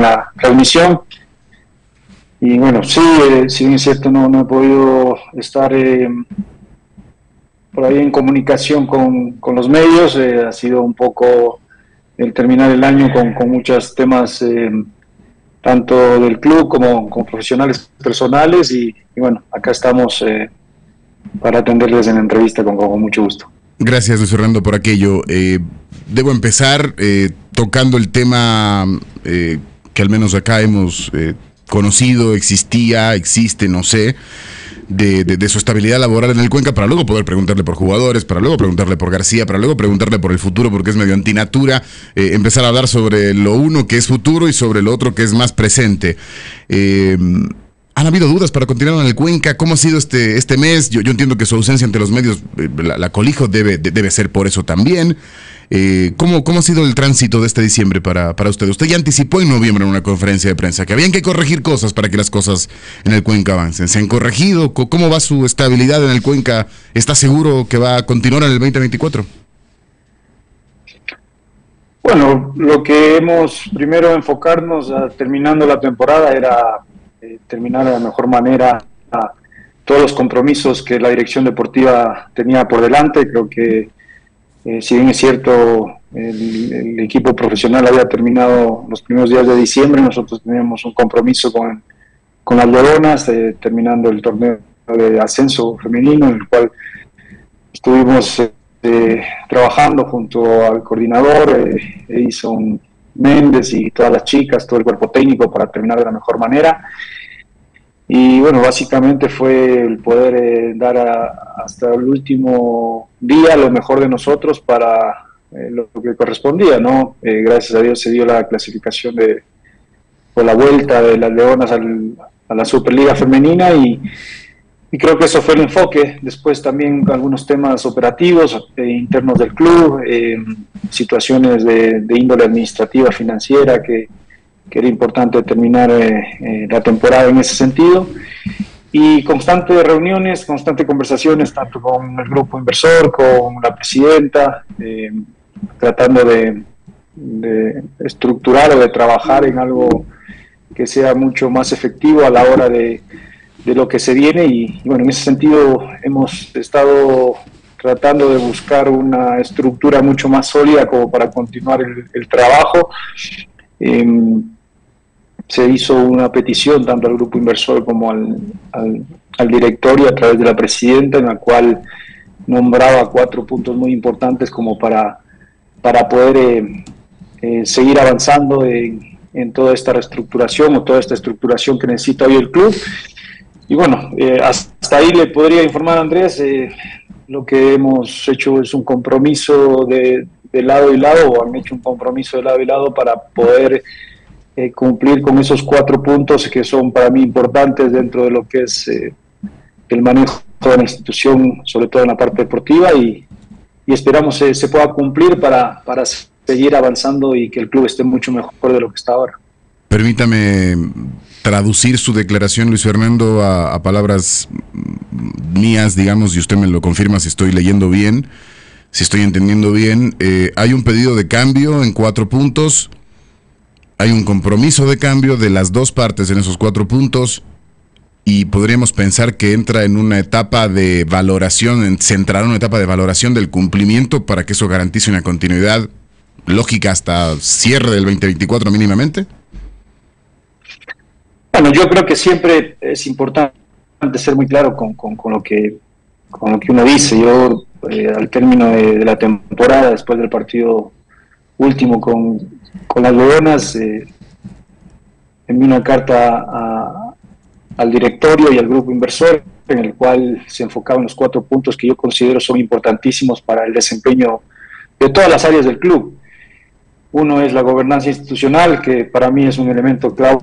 en la transmisión. Y bueno, sí, si bien es cierto, no he podido estar por ahí en comunicación con los medios. Ha sido un poco el terminar el año con muchos temas, tanto del club como profesionales personales. Y bueno, acá estamos para atenderles en la entrevista con mucho gusto. Gracias, Luis Fernando, por aquello. Debo empezar tocando el tema que al menos acá hemos conocido, existe, no sé, de su estabilidad laboral en el Cuenca, para luego poder preguntarle por jugadores, para luego preguntarle por García, para luego preguntarle por el futuro, porque es medio antinatura empezar a hablar sobre lo uno que es futuro y sobre lo otro que es más presente. ¿Han habido dudas para continuar en el Cuenca? ¿Cómo ha sido este mes? Yo entiendo que su ausencia ante los medios, la colijo, debe ser por eso también. ¿Cómo ha sido el tránsito de este diciembre para usted? Usted ya anticipó en noviembre en una conferencia de prensa que habían que corregir cosas para que las cosas en el Cuenca avancen. ¿Se han corregido? ¿Cómo va su estabilidad en el Cuenca? ¿Está seguro que va a continuar en el 2024? Bueno, lo que hemos primero enfocarnos terminando la temporada era terminar de la mejor manera todos los compromisos que la dirección deportiva tenía por delante. Creo que si bien es cierto, el equipo profesional había terminado los primeros días de diciembre, nosotros teníamos un compromiso con las Leonas, terminando el torneo de ascenso femenino, en el cual estuvimos trabajando junto al coordinador, Edison Méndez y todas las chicas, todo el cuerpo técnico, para terminar de la mejor manera. Y bueno, básicamente fue el poder dar hasta el último día lo mejor de nosotros para lo que correspondía, ¿no? Gracias a Dios se dio la clasificación por la vuelta de las Leonas a la Superliga Femenina, y creo que eso fue el enfoque. Después también algunos temas operativos internos del club, situaciones de índole administrativa, financiera, que era importante terminar la temporada en ese sentido, y constantes reuniones, constantes conversaciones, tanto con el grupo inversor, con la presidenta, tratando de estructurar o de trabajar en algo que sea mucho más efectivo a la hora de lo que se viene. Y bueno, en ese sentido hemos estado tratando de buscar una estructura mucho más sólida como para continuar el trabajo. Se hizo una petición tanto al grupo inversor como al directorio a través de la presidenta, en la cual nombraba 4 puntos muy importantes como para poder seguir avanzando en toda esta reestructuración o toda esta estructuración que necesita hoy el club. Y bueno, hasta ahí le podría informar a Andrés. Lo que hemos hecho es un compromiso de lado y lado, o han hecho un compromiso de lado y lado para poder cumplir con esos 4 puntos que son para mí importantes dentro de lo que es el manejo de la institución, sobre todo en la parte deportiva, y esperamos se pueda cumplir para seguir avanzando y que el club esté mucho mejor de lo que está ahora. Permítame traducir su declaración, Luis Fernando, a palabras mías, digamos, y usted me lo confirma si estoy leyendo bien, si estoy entendiendo bien. Hay un pedido de cambio en 4 puntos. Hay un compromiso de cambio de las dos partes en esos 4 puntos, y podríamos pensar que entra en una etapa de valoración, se entrará en una etapa de valoración del cumplimiento para que eso garantice una continuidad lógica hasta cierre del 2024 mínimamente. Bueno, yo creo que siempre es importante ser muy claro con lo que uno dice. Yo al término de la temporada, después del partido último con las Leonas, envié una carta al directorio y al grupo inversor, en el cual se enfocaban los 4 puntos que yo considero son importantísimos para el desempeño de todas las áreas del club. Uno es la gobernanza institucional, que para mí es un elemento clave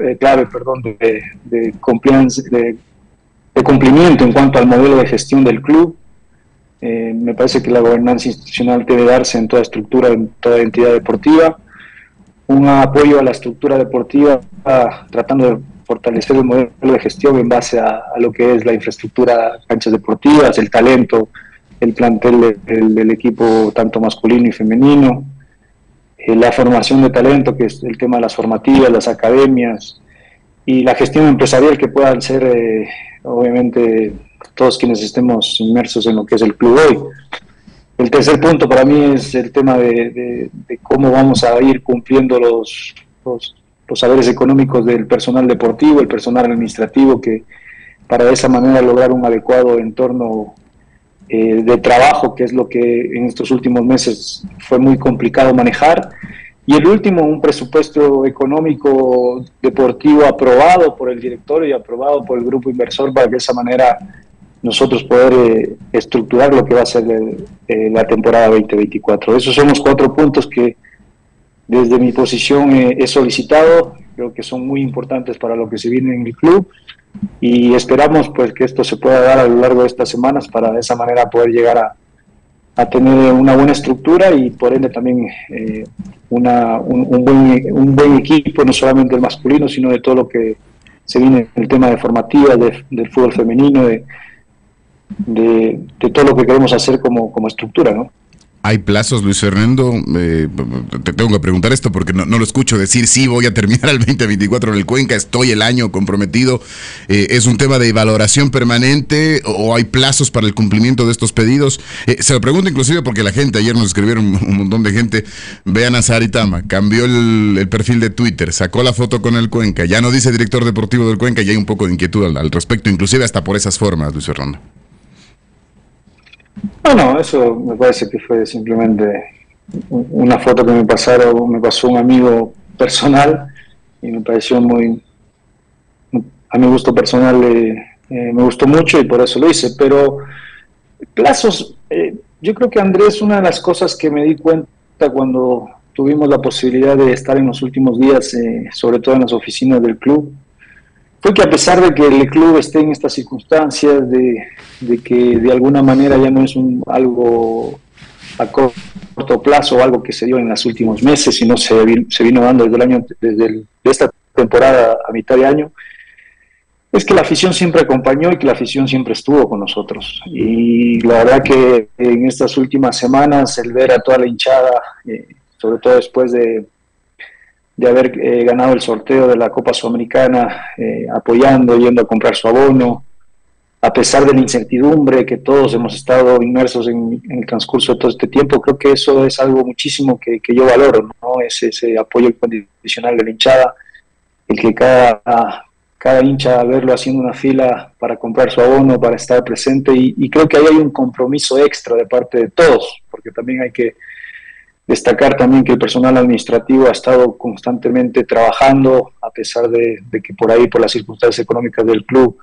de cumplimiento en cuanto al modelo de gestión del club. Me parece que la gobernanza institucional debe darse en toda estructura, en toda entidad deportiva. Un apoyo a la estructura deportiva, tratando de fortalecer el modelo de gestión en base a lo que es la infraestructura, canchas deportivas, el talento, el plantel del equipo tanto masculino y femenino. la formación de talento, que es el tema de las formativas, las academias, y la gestión empresarial que puedan ser, obviamente, todos quienes estemos inmersos en lo que es el club hoy. El tercer punto para mí es el tema de cómo vamos a ir cumpliendo los saberes económicos del personal deportivo, el personal administrativo, que para de esa manera lograr un adecuado entorno de trabajo, que es lo que en estos últimos meses fue muy complicado manejar. Y el último, un presupuesto económico deportivo aprobado por el directorio y aprobado por el grupo inversor, para que de esa manera nosotros poder estructurar lo que va a ser la temporada 2024. Esos son los 4 puntos que desde mi posición he solicitado. Creo que son muy importantes para lo que se viene en el club, y esperamos pues que esto se pueda dar a lo largo de estas semanas, para de esa manera poder llegar a tener una buena estructura y por ende también un buen equipo, no solamente el masculino, sino de todo lo que se viene en el tema de formativa, del fútbol femenino, de todo lo que queremos hacer como estructura, ¿no? ¿Hay plazos, Luis Fernando? Te tengo que preguntar esto porque no lo escucho decir sí, voy a terminar el 2024 en el Cuenca, estoy el año comprometido. ¿Es un tema de valoración permanente o hay plazos para el cumplimiento de estos pedidos? Se lo pregunto inclusive porque la gente, ayer nos escribieron un montón de gente, vean a Saritama, cambió el perfil de Twitter, sacó la foto con el Cuenca, ya no dice director deportivo del Cuenca, y hay un poco de inquietud al respecto, inclusive hasta por esas formas, Luis Fernando. No, eso me parece que fue simplemente una foto que me pasó un amigo personal, y me pareció a mi gusto personal, me gustó mucho y por eso lo hice. Pero plazos, yo creo que, Andrés, una de las cosas que me di cuenta cuando tuvimos la posibilidad de estar en los últimos días, sobre todo en las oficinas del club, fue que a pesar de que el club esté en estas circunstancias, de que de alguna manera ya no es algo a corto plazo o algo que se dio en los últimos meses, sino se vino dando desde esta temporada a mitad de año, es que la afición siempre acompañó y que la afición siempre estuvo con nosotros. Y la verdad que en estas últimas semanas, el ver a toda la hinchada, sobre todo después de haber ganado el sorteo de la Copa Sudamericana, apoyando, yendo a comprar su abono, a pesar de la incertidumbre que todos hemos estado inmersos en el transcurso de todo este tiempo. Creo que eso es algo muchísimo que yo valoro, ¿no? Ese apoyo incondicional de la hinchada, el que cada hincha verlo haciendo una fila para comprar su abono, para estar presente, y creo que ahí hay un compromiso extra de parte de todos, porque también hay que destacar también que el personal administrativo ha estado constantemente trabajando, a pesar de que por ahí, por las circunstancias económicas del club,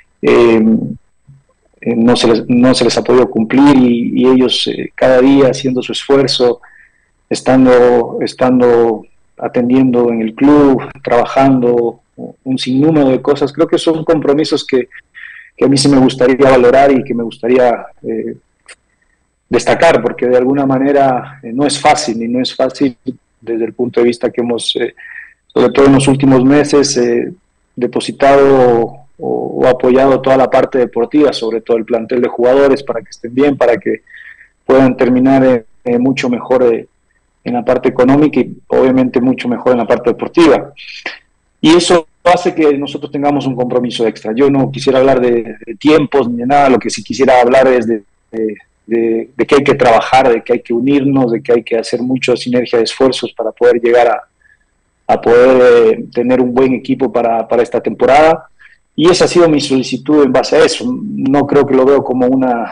no se les ha podido cumplir, y ellos cada día haciendo su esfuerzo, estando atendiendo en el club, trabajando un sinnúmero de cosas. Creo que son compromisos que a mí sí me gustaría valorar y que me gustaría destacar, porque de alguna manera no es fácil, y no es fácil desde el punto de vista que hemos, sobre todo en los últimos meses, depositado o apoyado toda la parte deportiva, sobre todo el plantel de jugadores, para que estén bien, para que puedan terminar mucho mejor en la parte económica, y obviamente mucho mejor en la parte deportiva. Y eso hace que nosotros tengamos un compromiso extra. Yo no quisiera hablar de tiempos ni de nada, lo que sí quisiera hablar es de que hay que trabajar, de que hay que unirnos, de que hay que hacer mucha sinergia de esfuerzos para poder llegar a poder tener un buen equipo para esta temporada. Y esa ha sido mi solicitud en base a eso. No creo que lo veo como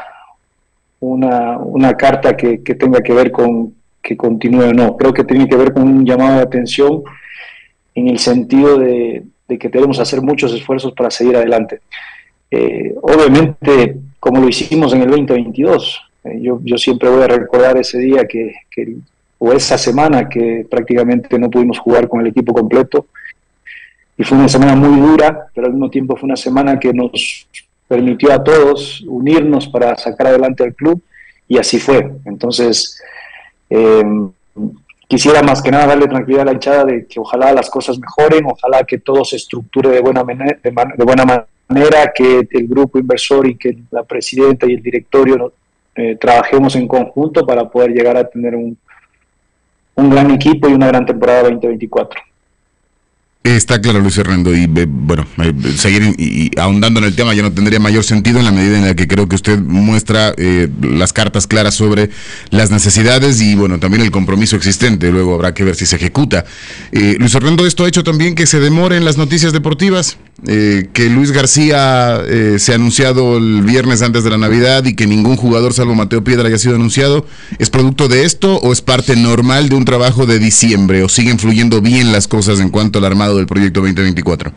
una carta que tenga que ver con que continúe o no. Creo que tiene que ver con un llamado de atención, en el sentido de que debemos hacer muchos esfuerzos para seguir adelante. Obviamente, como lo hicimos en el 2022, yo siempre voy a recordar ese día o esa semana que prácticamente no pudimos jugar con el equipo completo, y fue una semana muy dura, pero al mismo tiempo fue una semana que nos permitió a todos unirnos para sacar adelante al club, y así fue. Entonces, quisiera más que nada darle tranquilidad a la hinchada de que ojalá las cosas mejoren, ojalá que todo se estructure de buena manera, que el grupo inversor y que la presidenta y el directorio trabajemos en conjunto para poder llegar a tener un un gran equipo y una gran temporada 2024. Está claro, Luis Fernando, y bueno, seguir y ahondando en el tema ya no tendría mayor sentido en la medida en la que creo que usted muestra las cartas claras sobre las necesidades y bueno, también el compromiso existente, luego habrá que ver si se ejecuta. Luis Fernando, esto ha hecho también que se demoren las noticias deportivas, que Luis García se ha anunciado el viernes antes de la Navidad y que ningún jugador salvo Mateo Piedra haya sido anunciado. ¿Es producto de esto o es parte normal de un trabajo de diciembre o siguen fluyendo bien las cosas en cuanto al armado del proyecto 2024?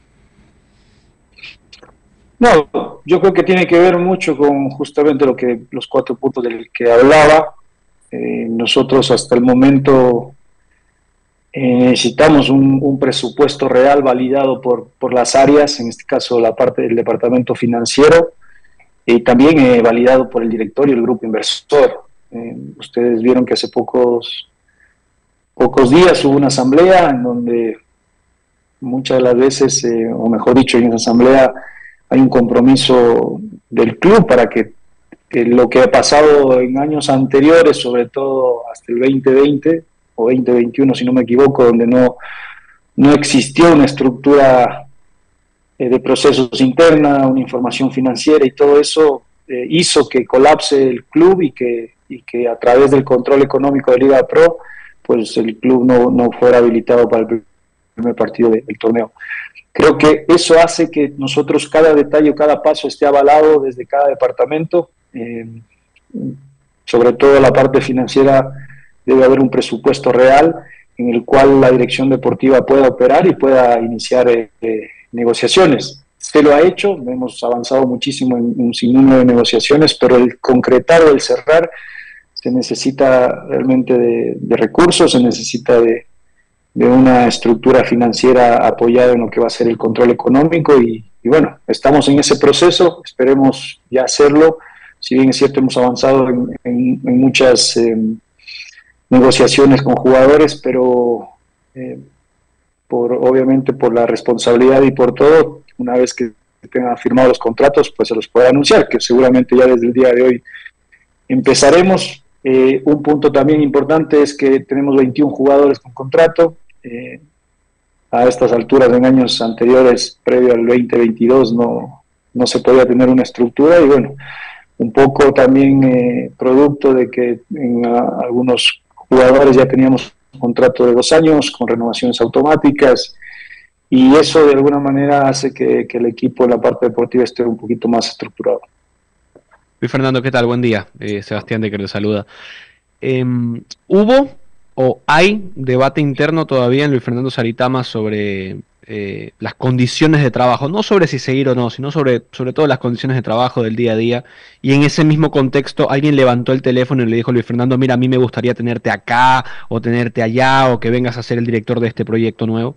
No, yo creo que tiene que ver mucho con justamente los 4 puntos del que hablaba. Nosotros hasta el momento necesitamos un presupuesto real validado por las áreas, en este caso la parte del departamento financiero, y también validado por el directorio y el grupo inversor. Ustedes vieron que hace pocos días hubo una asamblea en donde muchas de las veces, o mejor dicho, en esa asamblea hay un compromiso del club para que lo que ha pasado en años anteriores, sobre todo hasta el 2020 o 2021, si no me equivoco, donde no existió una estructura de procesos interna, una información financiera y todo eso hizo que colapse el club y que a través del control económico de Liga Pro, pues el club no fuera habilitado para el primer partido del torneo. Creo que eso hace que nosotros cada detalle o cada paso esté avalado desde cada departamento. Sobre todo la parte financiera, debe haber un presupuesto real en el cual la dirección deportiva pueda operar y pueda iniciar negociaciones. Se lo ha hecho, hemos avanzado muchísimo en un sinnúmero de negociaciones, pero el concretar o el cerrar se necesita realmente de recursos, se necesita de una estructura financiera apoyada en lo que va a ser el control económico y bueno, estamos en ese proceso, esperemos ya hacerlo. Si bien es cierto, hemos avanzado en muchas negociaciones con jugadores, pero obviamente por la responsabilidad y por todo, una vez que tengan firmados los contratos, pues se los puede anunciar, que seguramente ya desde el día de hoy empezaremos. Un punto también importante es que tenemos 21 jugadores con contrato. A estas alturas, en años anteriores, previo al 2022, no se podía tener una estructura y bueno, un poco también producto de que en algunos jugadores ya teníamos un contrato de 2 años con renovaciones automáticas y eso de alguna manera hace que el equipo en la parte deportiva esté un poquito más estructurado. Luis Fernando, ¿qué tal? Buen día. Sebastián de que le saluda. ¿Hubo o hay debate interno todavía en Luis Fernando Saritama sobre las condiciones de trabajo? No sobre si seguir o no, sino sobre todo las condiciones de trabajo del día a día. Y en ese mismo contexto, alguien levantó el teléfono y le dijo a Luis Fernando, mira, a mí me gustaría tenerte acá o tenerte allá o que vengas a ser el director de este proyecto nuevo.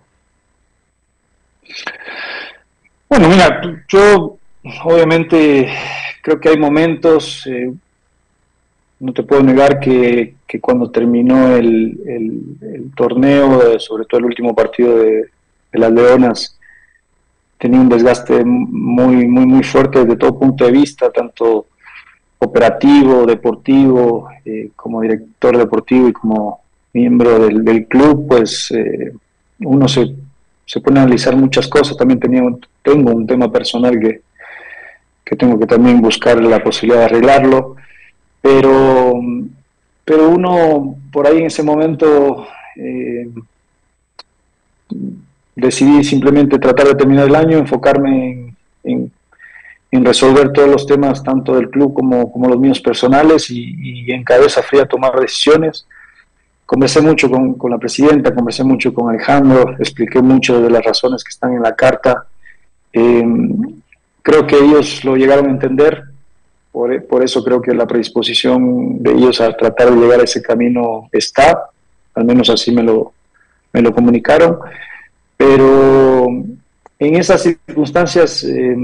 Bueno, mira, yo obviamente creo que hay momentos, no te puedo negar que cuando terminó el torneo, sobre todo el último partido de las Leonas, tenía un desgaste muy fuerte desde todo punto de vista, tanto operativo, deportivo, como director deportivo y como miembro del club, pues uno se pone a analizar muchas cosas. También tengo un tema personal que tengo que también buscar la posibilidad de arreglarlo, pero uno por ahí en ese momento decidí simplemente tratar de terminar el año, enfocarme en resolver todos los temas tanto del club como los míos personales y en cabeza fría tomar decisiones. Conversé mucho con la presidenta, conversé mucho con Alejandro, expliqué mucho de las razones que están en la carta. Creo que ellos lo llegaron a entender, por eso creo que la predisposición de ellos a tratar de llegar a ese camino está, al menos así me lo comunicaron, pero en esas circunstancias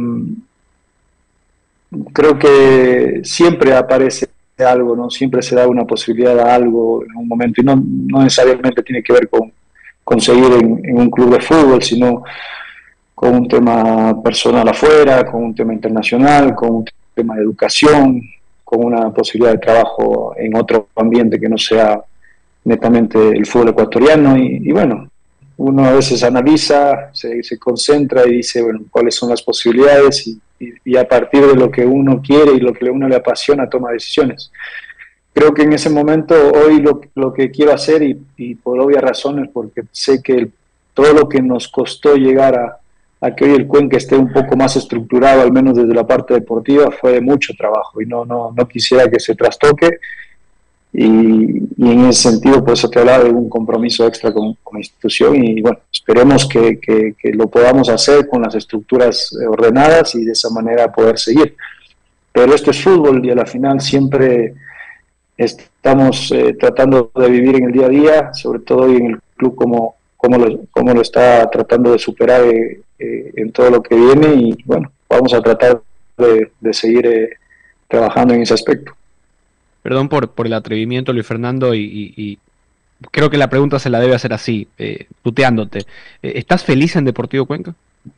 creo que siempre aparece algo, ¿no? Siempre se da una posibilidad a algo en un momento y no necesariamente tiene que ver con seguir en un club de fútbol, sino con un tema personal afuera, con un tema internacional, con un tema de educación, con una posibilidad de trabajo en otro ambiente que no sea netamente el fútbol ecuatoriano y bueno, uno a veces analiza, se concentra y dice, bueno, cuáles son las posibilidades y a partir de lo que uno quiere y lo que a uno le apasiona toma decisiones. Creo que en ese momento hoy lo que quiero hacer y por obvias razones, porque sé que todo lo que nos costó llegar a que hoy el Cuenca esté un poco más estructurado, al menos desde la parte deportiva, fue de mucho trabajo y no quisiera que se trastoque. Y en ese sentido, por eso te hablaba de un compromiso extra con la institución y bueno, esperemos que lo podamos hacer con las estructuras ordenadas y de esa manera poder seguir. Pero esto es fútbol y a la final siempre estamos tratando de vivir en el día a día, sobre todo hoy en el club como lo está tratando de superar en todo lo que viene y bueno, vamos a tratar de seguir trabajando en ese aspecto. Perdón por el atrevimiento, Luis Fernando, y creo que la pregunta se la debe hacer así, tuteándote. ¿Estás feliz en Deportivo Cuenca?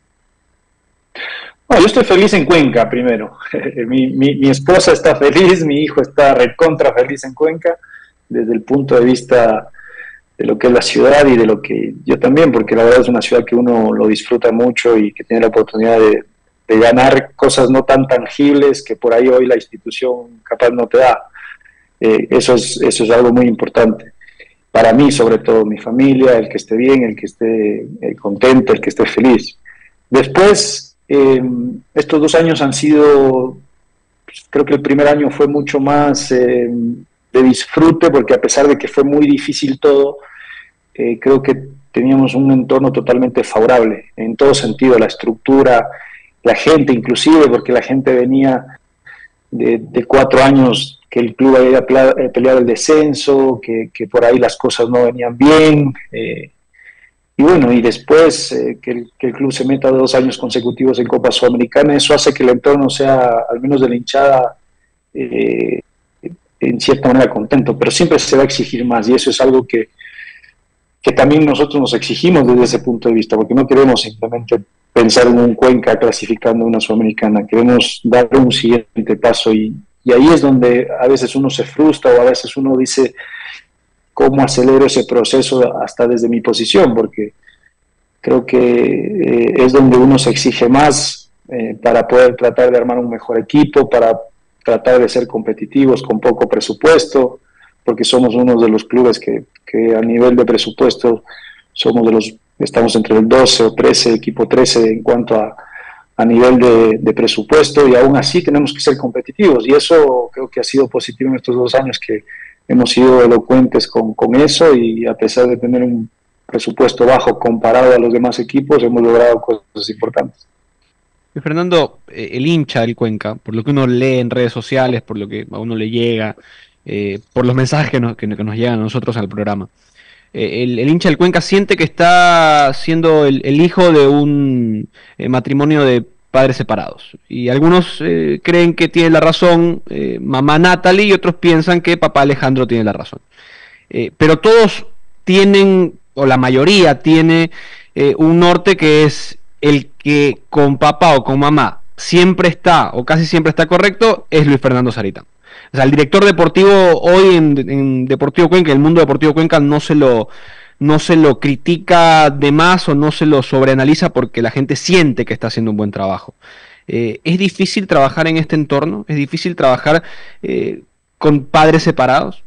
No, yo estoy feliz en Cuenca, primero. Mi esposa está feliz, mi hijo está recontra feliz en Cuenca, desde el punto de vista de lo que es la ciudad y de lo que yo también, porque la verdad es una ciudad que uno lo disfruta mucho y que tiene la oportunidad de ganar cosas no tan tangibles que por ahí hoy la institución capaz no te da. Eso es algo muy importante. Para mí, sobre todo, mi familia, el que esté bien, el que esté contento, el que esté feliz. Después, estos 2 años han sido, creo que el primer año fue mucho más de disfrute, porque a pesar de que fue muy difícil todo, creo que teníamos un entorno totalmente favorable, en todo sentido, la estructura, la gente inclusive, porque la gente venía de 4 años que el club había peleado el descenso, que por ahí las cosas no venían bien, y bueno, y después que el club se meta 2 años consecutivos en Copa Sudamericana, eso hace que el entorno sea, al menos de la hinchada, en cierta manera contento, pero siempre se va a exigir más, y eso es algo que también nosotros nos exigimos desde ese punto de vista, porque no queremos simplemente pensar en un Cuenca clasificando una Sudamericana, queremos dar un siguiente paso y ahí es donde a veces uno se frustra o a veces uno dice cómo acelero ese proceso hasta desde mi posición, porque creo que es donde uno se exige más para poder tratar de armar un mejor equipo, para tratar de ser competitivos con poco presupuesto, porque somos uno de los clubes que a nivel de presupuesto estamos entre el 12 o 13, equipo 13 en cuanto a nivel de presupuesto, y aún así tenemos que ser competitivos, y eso creo que ha sido positivo en estos 2 años, que hemos sido elocuentes con eso, y a pesar de tener un presupuesto bajo comparado a los demás equipos, hemos logrado cosas importantes. Fernando, el hincha del Cuenca, por lo que uno lee en redes sociales, por lo que a uno le llega, por los mensajes que nos llegan a nosotros al programa, el hincha del Cuenca siente que está siendo el hijo de un matrimonio de padres separados. Y algunos creen que tiene la razón mamá Natalie y otros piensan que papá Alejandro tiene la razón. Pero todos tienen, o la mayoría tiene, un norte que es el que con papá o con mamá siempre está, o casi siempre está correcto, es Luis Fernando Zaritán. O sea, el director deportivo hoy en Deportivo Cuenca, en el mundo Deportivo Cuenca, no se lo critica de más o no se lo sobreanaliza porque la gente siente que está haciendo un buen trabajo. ¿Es difícil trabajar en este entorno? ¿Es difícil trabajar con padres separados?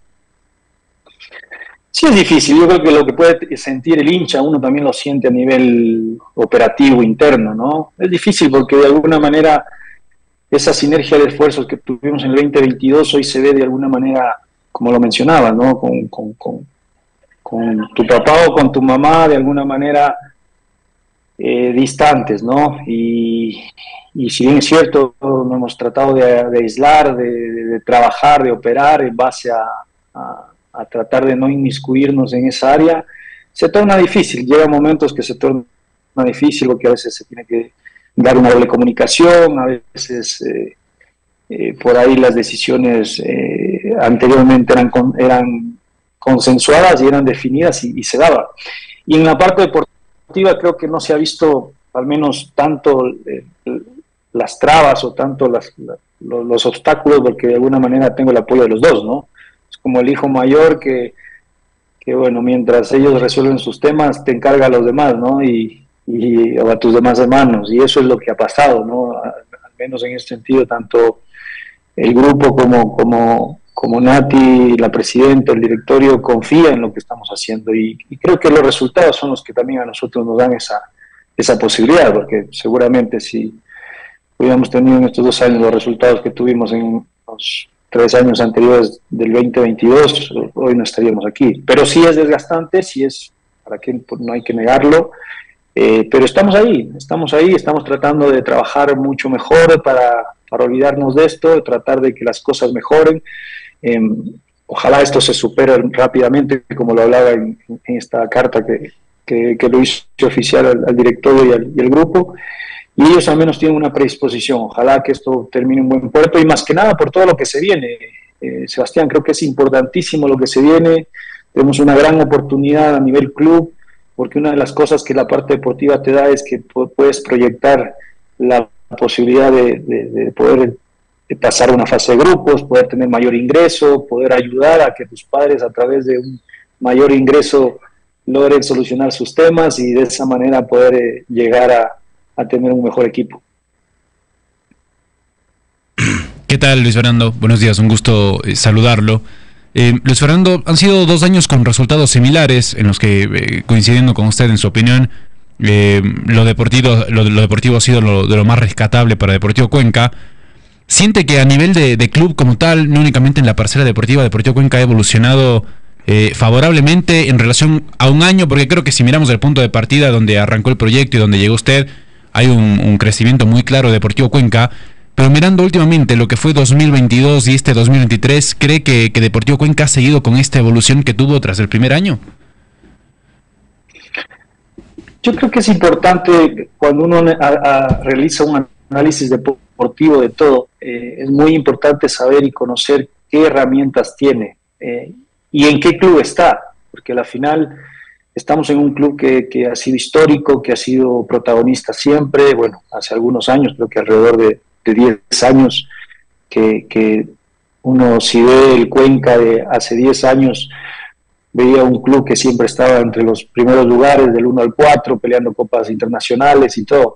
Sí, es difícil. Yo creo que lo que puede sentir el hincha, uno también lo siente a nivel operativo interno, ¿no? Es difícil porque de alguna manera esa sinergia de esfuerzos que tuvimos en el 2022 hoy se ve de alguna manera, como lo mencionaba, ¿no? Con tu papá o con tu mamá, de alguna manera distantes, ¿no? Y si bien es cierto, nos hemos tratado de aislar, de trabajar, de operar en base a tratar de no inmiscuirnos en esa área, se torna difícil. Llega momentos que se torna difícil porque a veces se tiene que dar una doble comunicación, a veces por ahí las decisiones anteriormente eran consensuadas y eran definidas y se daba. Y en la parte deportiva creo que no se ha visto al menos tanto las trabas o tanto los obstáculos, porque de alguna manera tengo el apoyo de los dos, ¿no? Es como el hijo mayor que bueno, mientras ellos resuelven sus temas, te encarga a los demás, ¿no? O a tus demás hermanos, y eso es lo que ha pasado, ¿no? Al menos en ese sentido, tanto el grupo como Nati, la presidenta, el directorio, confía en lo que estamos haciendo, y creo que los resultados son los que también a nosotros nos dan esa posibilidad, porque seguramente si hubiéramos tenido en estos 2 años los resultados que tuvimos en los 3 años anteriores del 2022, hoy no estaríamos aquí. Pero sí es desgastante, sí es, para que no hay que negarlo, pero estamos ahí, estamos tratando de trabajar mucho mejor para olvidarnos de esto, de tratar de que las cosas mejoren. Ojalá esto se supere rápidamente, como lo hablaba en esta carta que lo hizo oficial al directorio y al grupo, y ellos al menos tienen una predisposición. Ojalá que esto termine en buen puerto, y más que nada por todo lo que se viene. Sebastián, creo que es importantísimo lo que se viene. Tenemos una gran oportunidad a nivel club, porque una de las cosas que la parte deportiva te da es que puedes proyectar la posibilidad de poder pasar una fase de grupos, poder tener mayor ingreso, poder ayudar a que tus padres a través de un mayor ingreso logren solucionar sus temas, y de esa manera poder llegar a tener un mejor equipo. ¿Qué tal, Luis Fernando? Buenos días, un gusto saludarlo. Luis Fernando, han sido 2 años con resultados similares en los que, coincidiendo con usted en su opinión, lo deportivo ha sido de lo más rescatable para Deportivo Cuenca. ¿Siente que a nivel de club como tal, no únicamente en la parcela deportiva, Deportivo Cuenca ha evolucionado favorablemente en relación a un año? Porque creo que si miramos el punto de partida donde arrancó el proyecto y donde llegó usted, hay un crecimiento muy claro de Deportivo Cuenca. Pero mirando últimamente lo que fue 2022 y 2023, ¿cree que Deportivo Cuenca ha seguido con esta evolución que tuvo tras el primer año? Yo creo que es importante, cuando uno realiza un análisis deportivo de todo, es muy importante saber y conocer qué herramientas tiene y en qué club está, porque al final estamos en un club que ha sido histórico, que ha sido protagonista siempre. Bueno, hace algunos años, creo que alrededor de 10 años, que uno, si ve el Cuenca de hace 10 años, veía un club que siempre estaba entre los primeros lugares, del 1 al 4, peleando copas internacionales y todo.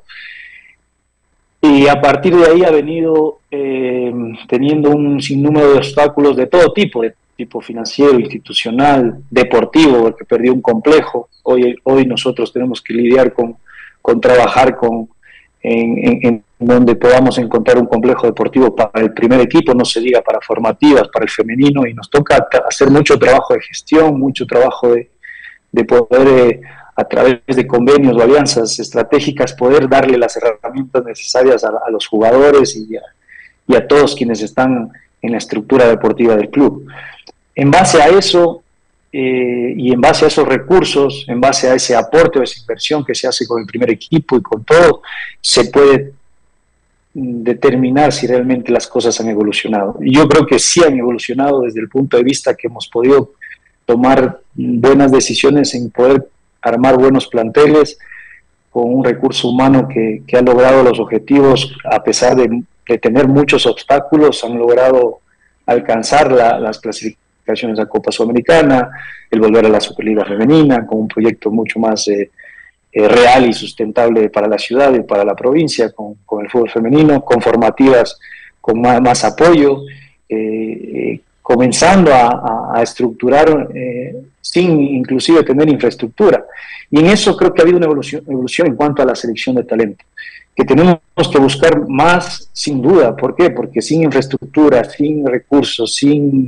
Y a partir de ahí ha venido teniendo un sinnúmero de obstáculos de todo tipo, de tipo financiero, institucional, deportivo, porque perdió un complejo. Hoy nosotros tenemos que lidiar con trabajar en donde podamos encontrar un complejo deportivo para el primer equipo, no se diga para formativas, para el femenino, y nos toca hacer mucho trabajo de gestión, mucho trabajo de poder, a través de convenios o alianzas estratégicas, poder darle las herramientas necesarias a los jugadores y a todos quienes están en la estructura deportiva del club. En base a eso, y en base a esos recursos, en base a ese aporte o esa inversión que se hace con el primer equipo y con todo, se puede determinar si realmente las cosas han evolucionado. Y yo creo que sí han evolucionado desde el punto de vista que hemos podido tomar buenas decisiones en poder armar buenos planteles con un recurso humano que ha logrado los objetivos a pesar de tener muchos obstáculos. Han logrado alcanzar las clasificaciones a Copa Sudamericana, el volver a la Superliga Femenina con un proyecto mucho más real y sustentable para la ciudad y para la provincia, con el fútbol femenino, con formativas con más apoyo, comenzando a estructurar sin inclusive tener infraestructura. Y en eso creo que ha habido una evolución en cuanto a la selección de talento, que tenemos que buscar más, sin duda. ¿Por qué? Porque sin infraestructura, sin recursos, sin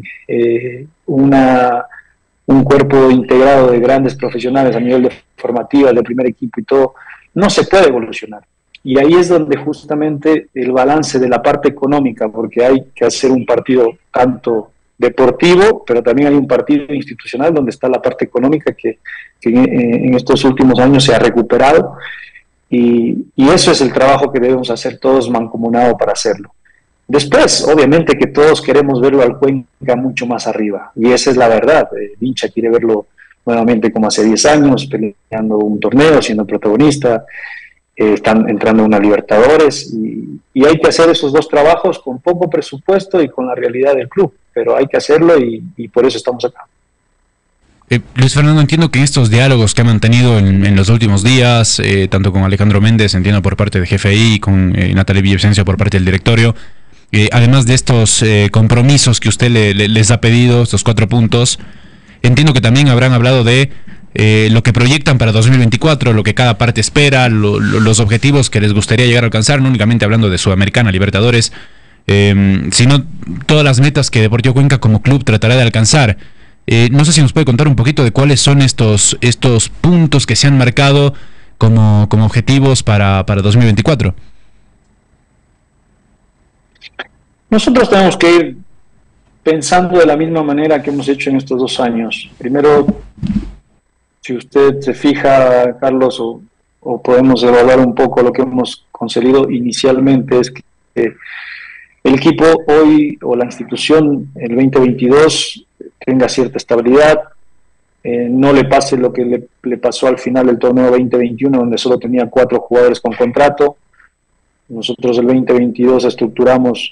un cuerpo integrado de grandes profesionales a nivel de formativa, de primer equipo y todo, no se puede evolucionar. Y ahí es donde justamente el balance de la parte económica, porque hay que hacer un partido tanto deportivo, pero también hay un partido institucional donde está la parte económica que en estos últimos años se ha recuperado, y eso es el trabajo que debemos hacer todos mancomunado para hacerlo. Después, obviamente que todos queremos verlo al Cuenca mucho más arriba, y esa es la verdad. El hincha quiere verlo nuevamente como hace 10 años, peleando un torneo, siendo protagonista, están entrando en una Libertadores, y hay que hacer esos dos trabajos con poco presupuesto y con la realidad del club, pero hay que hacerlo, y por eso estamos acá. Luis Fernando, entiendo que en estos diálogos que ha mantenido en los últimos días, tanto con Alejandro Méndez, entiendo por parte de GFI, y con Natalia Villavicencio por parte del directorio, además de estos compromisos que usted les ha pedido, estos 4 puntos, entiendo que también habrán hablado de lo que proyectan para 2024, lo que cada parte espera, los objetivos que les gustaría llegar a alcanzar, no únicamente hablando de Sudamericana, Libertadores, sino todas las metas que Deportivo Cuenca como club tratará de alcanzar. No sé si nos puede contar un poquito de cuáles son estos puntos que se han marcado como objetivos para 2024. Nosotros tenemos que ir pensando de la misma manera que hemos hecho en estos 2 años. Primero, si usted se fija, Carlos, o podemos evaluar un poco lo que hemos conseguido inicialmente, es que el equipo hoy, o la institución, el 2022, tenga cierta estabilidad, no le pase lo que le pasó al final del torneo 2021, donde solo tenía 4 jugadores con contrato. Nosotros el 2022 estructuramos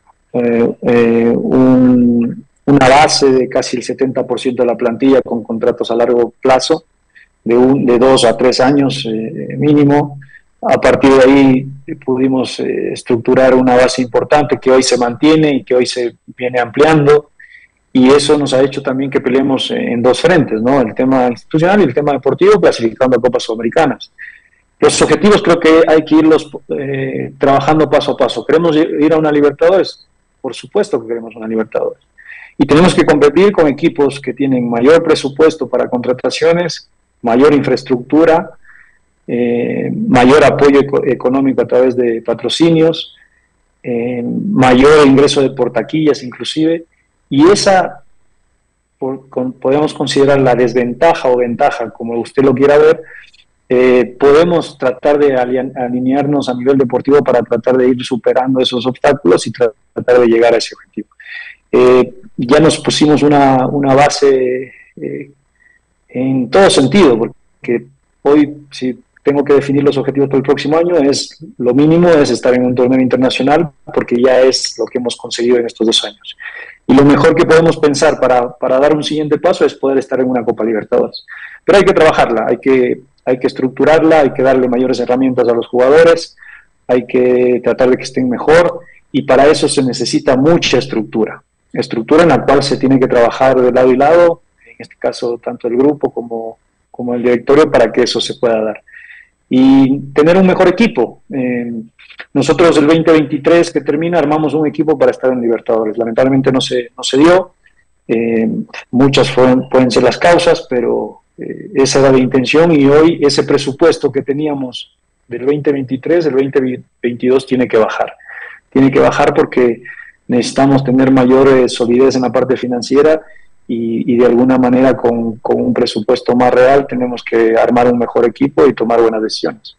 una base de casi el 70% de la plantilla con contratos a largo plazo, de 2 a 3 años mínimo. A partir de ahí pudimos estructurar una base importante que hoy se mantiene y que hoy se viene ampliando, y eso nos ha hecho también que peleemos en 2 frentes, ¿no? El tema institucional y el tema deportivo, clasificando a Copas Sudamericanas. Los objetivos creo que hay que irlos trabajando paso a paso. ¿Queremos ir a una Libertadores? Por supuesto que queremos una Libertadores. Y tenemos que competir con equipos que tienen mayor presupuesto para contrataciones, mayor infraestructura, mayor apoyo económico a través de patrocinios, mayor ingreso de portaquillas inclusive, y esa podemos considerar la desventaja o ventaja, como usted lo quiera ver. Podemos tratar de alinearnos a nivel deportivo para tratar de ir superando esos obstáculos y tratar de llegar a ese objetivo. Ya nos pusimos una base en todo sentido, porque hoy, si tengo que definir los objetivos para el próximo año, lo mínimo es estar en un torneo internacional, porque ya es lo que hemos conseguido en estos 2 años. Y lo mejor que podemos pensar para dar un siguiente paso es poder estar en una Copa Libertadores. Pero hay que trabajarla, hay que estructurarla, hay que darle mayores herramientas a los jugadores, hay que tratar de que estén mejor, y para eso se necesita mucha estructura en la cual se tiene que trabajar de lado y lado, en este caso tanto el grupo como el directorio, para que eso se pueda dar. Y tener un mejor equipo. Nosotros el 2023 que termina armamos un equipo para estar en Libertadores. Lamentablemente no se dio, muchas pueden ser las causas, pero esa era la intención, y hoy ese presupuesto que teníamos del 2023, el 2022 tiene que bajar porque necesitamos tener mayor solidez en la parte financiera, y de alguna manera con un presupuesto más real tenemos que armar un mejor equipo y tomar buenas decisiones.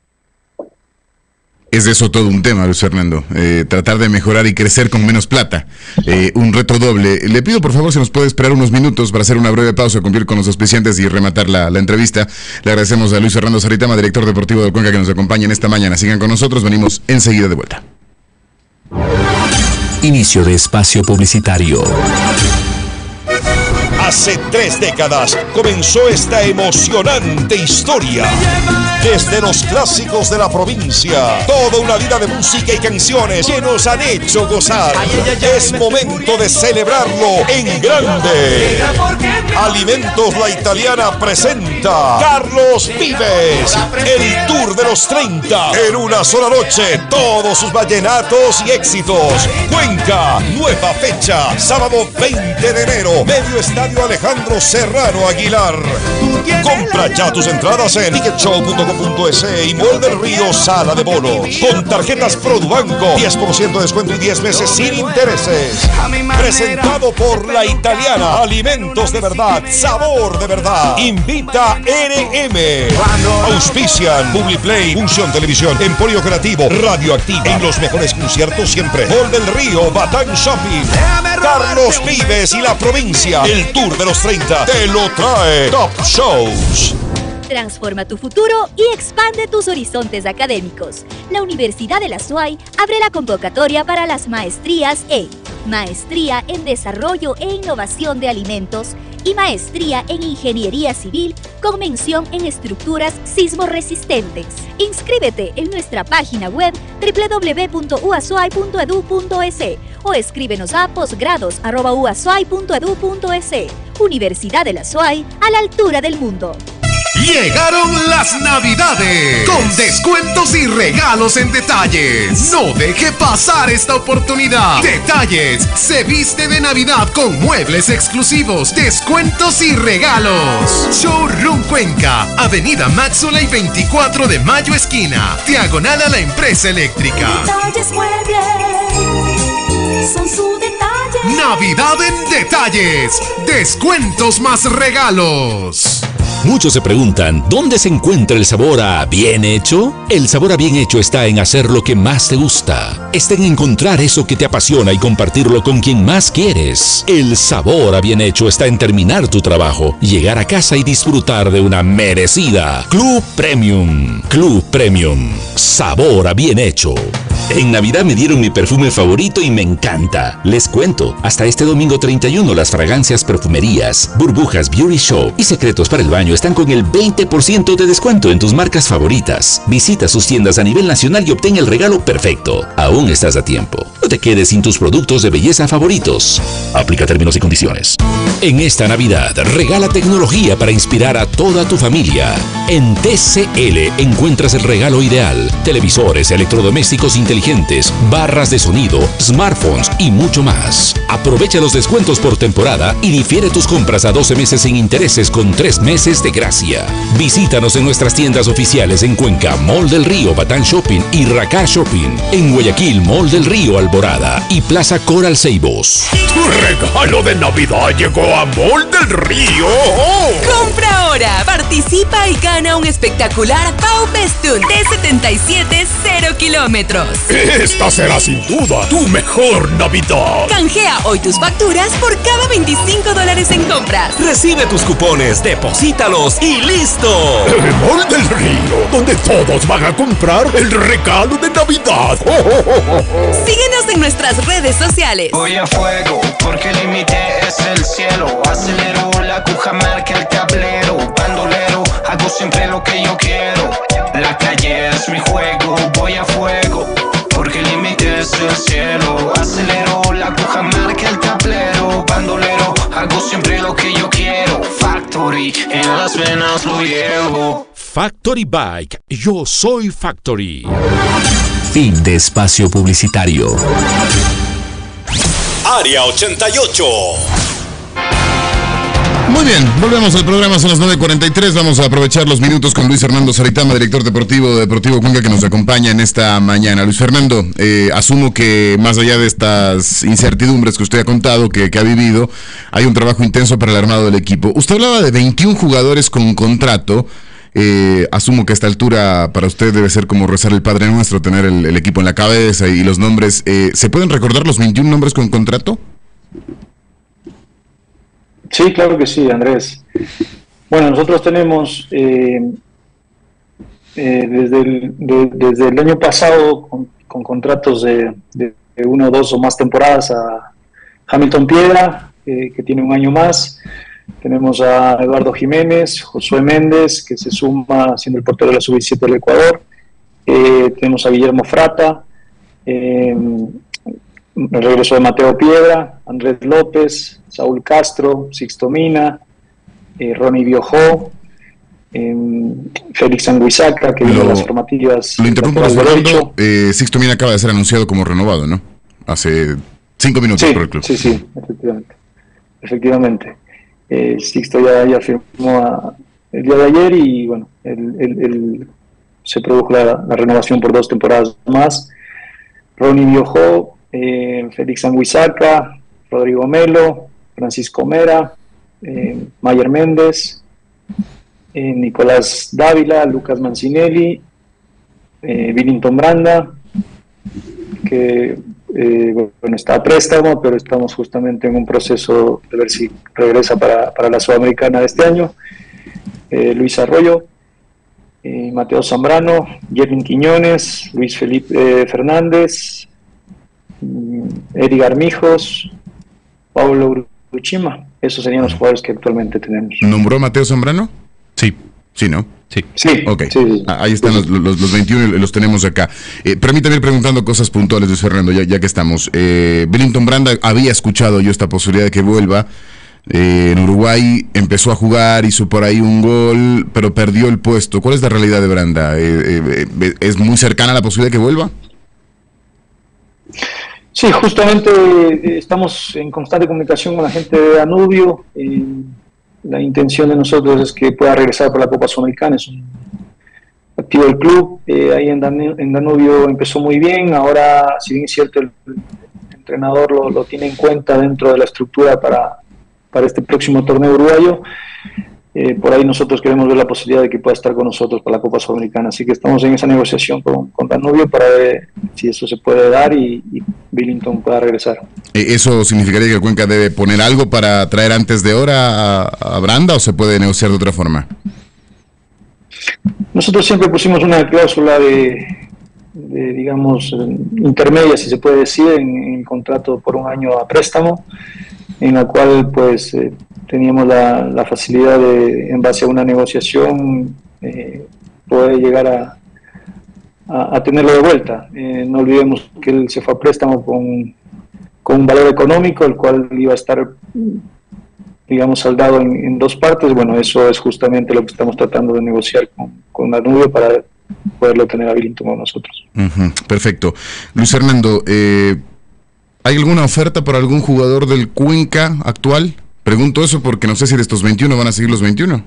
Es de eso todo un tema, Luis Fernando, tratar de mejorar y crecer con menos plata, un reto doble. Le pido por favor si nos puede esperar unos minutos para hacer una breve pausa, cumplir con los auspiciantes y rematar la entrevista. Le agradecemos a Luis Fernando Saritama, director deportivo del Cuenca, que nos acompaña en esta mañana. Sigan con nosotros, venimos enseguida de vuelta. Inicio de espacio publicitario. Hace 3 décadas comenzó esta emocionante historia. Desde los clásicos de la provincia, toda una vida de música y canciones que nos han hecho gozar. Es momento de celebrarlo en grande. Alimentos La Italiana presenta Carlos Vives, el Tour de los 30. En una sola noche, todos sus vallenatos y éxitos. Cuenca, nueva fecha, sábado 20 de enero, medio estadio Alejandro Serrano Aguilar. Compra ya tus entradas en ticketshow.com.es y Mall del Río Sala de Bonos. Con tarjetas Produbanco, 10% de descuento y 10 meses sin intereses. Presentado por La Italiana, alimentos de verdad, sabor de verdad. Invita RM. Auspician Publiplay, Función Televisión, Emporio Creativo, Radioactiva. En los mejores conciertos siempre. Mall del Río, Batán Shopping. Carlos Vives y la provincia. El Tour de los 30 te lo trae Top Shows. Transforma tu futuro y expande tus horizontes académicos. La Universidad de la SUAY abre la convocatoria para las maestrías en Maestría en Desarrollo e Innovación de Alimentos y maestría en Ingeniería Civil con mención en estructuras sismoresistentes. Inscríbete en nuestra página web www.uasuay.edu.es o escríbenos a posgrados@uasuay.edu.es. Universidad de la SUAY, a la altura del mundo. Llegaron las Navidades con descuentos y regalos en Detalles. No deje pasar esta oportunidad. Detalles se viste de Navidad con muebles exclusivos, descuentos y regalos. Showroom Cuenca, Avenida Máxula y 24 de Mayo esquina, diagonal a la empresa eléctrica. Detalles Muebles, son su detalle. Navidad en Detalles, descuentos más regalos. Muchos se preguntan, ¿dónde se encuentra el sabor a bien hecho? El sabor a bien hecho está en hacer lo que más te gusta. Está en encontrar eso que te apasiona y compartirlo con quien más quieres. El sabor a bien hecho está en terminar tu trabajo, llegar a casa y disfrutar de una merecida Club Premium. Club Premium. Sabor a bien hecho. En Navidad me dieron mi perfume favorito y me encanta. Les cuento, hasta este domingo 31 las fragancias Perfumerías, Burbujas Beauty Show y Secretos para el Baño están con el 20% de descuento en tus marcas favoritas. Visita sus tiendas a nivel nacional y obtén el regalo perfecto. Aún estás a tiempo. No te quedes sin tus productos de belleza favoritos. Aplica términos y condiciones. En esta Navidad, regala tecnología para inspirar a toda tu familia. En TCL encuentras el regalo ideal. Televisores, electrodomésticos inteligentes, barras de sonido, smartphones y mucho más. Aprovecha los descuentos por temporada y difiere tus compras a 12 meses sin intereses con 3 meses de gracia. Visítanos en nuestras tiendas oficiales en Cuenca, Mall del Río, Batán Shopping y Racá Shopping. En Guayaquil, Mall del Río, Alborada y Plaza Coral Ceibos. Tu regalo de Navidad llegó a Mall del Río. Compra ahora, participa y gana un espectacular Pau Bestun T77 0 kilómetros. Esta será sin duda tu mejor Navidad. Canjea hoy tus facturas por cada $25 en compras. Recibe tus cupones, deposítalos y ¡listo! El Mall del Río, donde todos van a comprar el regalo de Navidad. Síguenos en nuestras redes sociales. Voy a fuego, porque el límite es el cielo. Acelero, la aguja marca el tablero. Bandolero, hago siempre lo que yo quiero. La calle es mi juego, voy a fuego, porque el límite es el cielo. Acelero, la aguja marca el tablero. Bandolero, hago siempre lo que yo quiero. Factory, en las venas lo llevo. Factory Bike, yo soy Factory. Fin de espacio publicitario. Área 88. Muy bien, volvemos al programa, son las 9:43, vamos a aprovechar los minutos con Luis Fernando Saritama, director deportivo de Deportivo Cuenca, que nos acompaña en esta mañana. Luis Fernando, asumo que más allá de estas incertidumbres que usted ha contado, que ha vivido, hay un trabajo intenso para el armado del equipo. Usted hablaba de 21 jugadores con contrato. Asumo que a esta altura para usted debe ser como rezar el Padre Nuestro, tener el equipo en la cabeza y los nombres. ¿Se pueden recordar los 21 nombres con contrato? Sí, claro que sí, Andrés. Bueno, nosotros tenemos desde el año pasado con contratos de 1, 2 o más temporadas a Hamilton Piedra, que tiene un año más. Tenemos a Eduardo Jiménez, Josué Méndez, que se suma siendo el portero de la Sub-17 del Ecuador. Tenemos a Guillermo Frata, el regreso de Mateo Piedra, Andrés López, Saúl Castro, Sixto Mina, Ronnie Biojó, Félix Anguizaca, que viene de las formativas. Lo interrumpo, Sixto Mina acaba de ser anunciado como renovado, ¿no? Hace 5 minutos por el club. Sí, efectivamente. Sixto ya firmó el día de ayer y bueno, se produjo la renovación por 2 temporadas más. Ronnie Biojó, Félix Anguizaca, Rodrigo Melo, Francisco Mera, Mayer Méndez, Nicolás Dávila, Lucas Mancinelli, Willington Branda, que está a préstamo, pero estamos justamente en un proceso de ver si regresa para la Sudamericana de este año. Luis Arroyo, Mateo Zambrano, Jervin Quiñones, Luis Felipe Fernández, Eric Armijos, Pablo Chima. Esos serían los jugadores que actualmente tenemos. ¿Nombró a Mateo Zambrano? Sí. Sí, ¿no? Sí. Sí. Ok. Sí. Ahí están los 21 y los tenemos acá. Permítame ir preguntando cosas puntuales, Luis Fernando, ya que estamos. Billington Branda, había escuchado yo esta posibilidad de que vuelva. En Uruguay empezó a jugar, hizo por ahí un gol, pero perdió el puesto. ¿Cuál es la realidad de Branda? ¿Es muy cercana la posibilidad de que vuelva? Sí, justamente estamos en constante comunicación con la gente de Danubio. La intención de nosotros es que pueda regresar para la Copa Sudamericana. Es un activo del club. Ahí en Danubio empezó muy bien. Ahora, si bien es cierto, el entrenador lo tiene en cuenta dentro de la estructura para este próximo torneo uruguayo. Por ahí nosotros queremos ver la posibilidad de que pueda estar con nosotros para la Copa Sudamericana. Así que estamos en esa negociación con Danubio para ver si eso se puede dar y Billington pueda regresar. ¿Eso significaría que Cuenca debe poner algo para traer antes de hora a Branda o se puede negociar de otra forma? Nosotros siempre pusimos una cláusula de digamos, intermedia, si se puede decir, en el contrato por un año a préstamo, en la cual pues teníamos la facilidad de, en base a una negociación, poder llegar a tenerlo de vuelta. No olvidemos que él se fue a préstamo con un valor económico, el cual iba a estar, digamos, saldado en dos partes. Bueno, eso es justamente lo que estamos tratando de negociar con Danubio para poderlo tener a Billington con nosotros. Perfecto. Luis Fernando, ¿hay alguna oferta por algún jugador del Cuenca actual? Pregunto eso porque no sé si de estos 21 van a seguir los 21.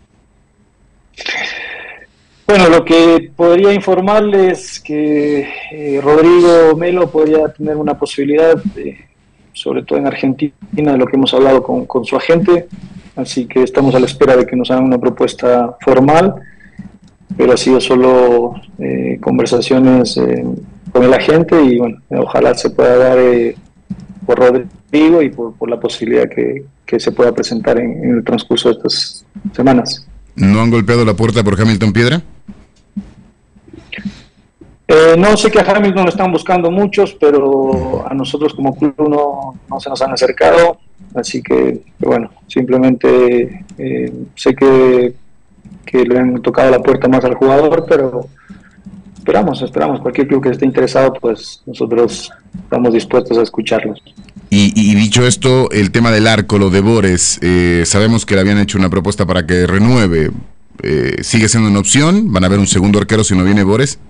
Bueno, lo que podría informarles es que Rodrigo Melo podría tener una posibilidad, sobre todo en Argentina, de lo que hemos hablado con su agente, así que estamos a la espera de que nos hagan una propuesta formal, pero ha sido solo conversaciones con el agente y bueno, ojalá se pueda dar por Rodrigo y por la posibilidad que se pueda presentar en el transcurso de estas semanas. ¿No han golpeado la puerta por Hamilton Piedra? No, sé que a Hamilton lo están buscando muchos, pero a nosotros como club no se nos han acercado, así que bueno, simplemente sé que le han tocado la puerta más al jugador, pero esperamos, cualquier club que esté interesado, pues nosotros estamos dispuestos a escucharlos. Y dicho esto, el tema del arco, lo de Bores, sabemos que le habían hecho una propuesta para que renueve, ¿sigue siendo una opción? ¿Van a haber un segundo arquero si no viene Bores?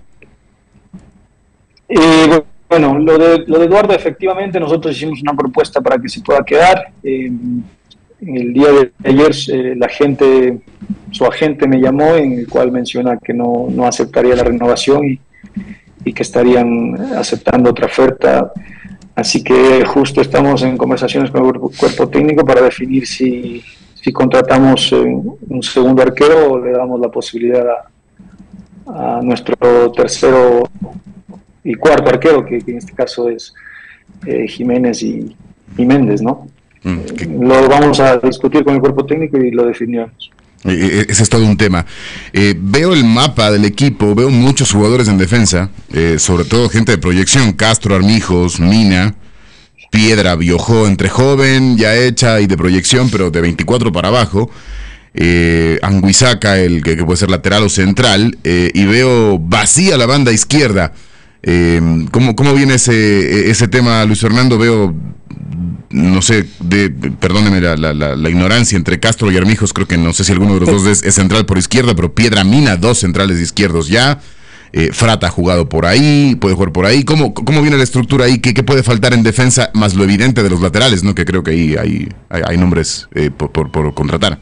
Bueno, lo de Eduardo, efectivamente, nosotros hicimos una propuesta para que se pueda quedar. El día de ayer su agente me llamó, en el cual menciona que no aceptaría la renovación y que estarían aceptando otra oferta. Así que justo estamos en conversaciones con el cuerpo técnico para definir si contratamos un segundo arquero o le damos la posibilidad a nuestro tercero y cuarto arquero, que en este caso es Jiménez y Méndez, ¿no? Lo vamos a discutir con el cuerpo técnico y lo definiremos. Ese es todo un tema. Veo el mapa del equipo, veo muchos jugadores en defensa, sobre todo gente de proyección: Castro, Armijos, Mina, Piedra, Biojó, entre joven, ya hecha y de proyección, pero de 24 para abajo. Anguizaca, el que puede ser lateral o central, y veo vacía la banda izquierda. ¿Cómo viene ese tema, Luis Fernando? Veo, no sé, perdóneme la ignorancia, entre Castro y Armijos, creo que no sé si alguno de los dos es central por izquierda, pero Piedra, Mina, dos centrales izquierdos ya. Frata ha jugado por ahí, puede jugar por ahí. ¿Cómo viene la estructura ahí? ¿Qué puede faltar en defensa? Más lo evidente de los laterales, ¿no? Que creo que ahí hay nombres por contratar.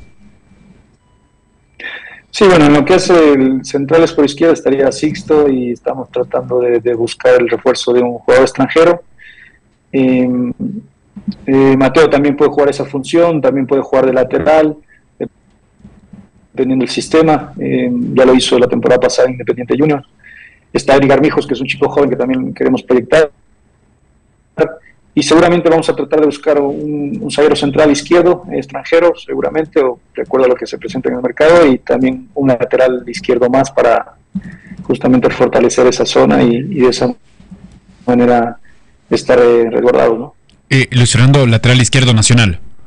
Sí, bueno, en lo que es el centrales por izquierda estaría Sixto y estamos tratando de buscar el refuerzo de un jugador extranjero. Mateo también puede jugar esa función, también puede jugar de lateral, dependiendo del sistema. Ya lo hizo la temporada pasada en Independiente Junior. Está Eric Armijos, que es un chico joven que también queremos proyectar. Y seguramente vamos a tratar de buscar un zaguero central izquierdo, extranjero, seguramente, o de acuerdo a lo que se presenta en el mercado, y también un lateral izquierdo más para justamente fortalecer esa zona y de esa manera estar resguardados, ¿no? Luis Fernando, lateral izquierdo nacional.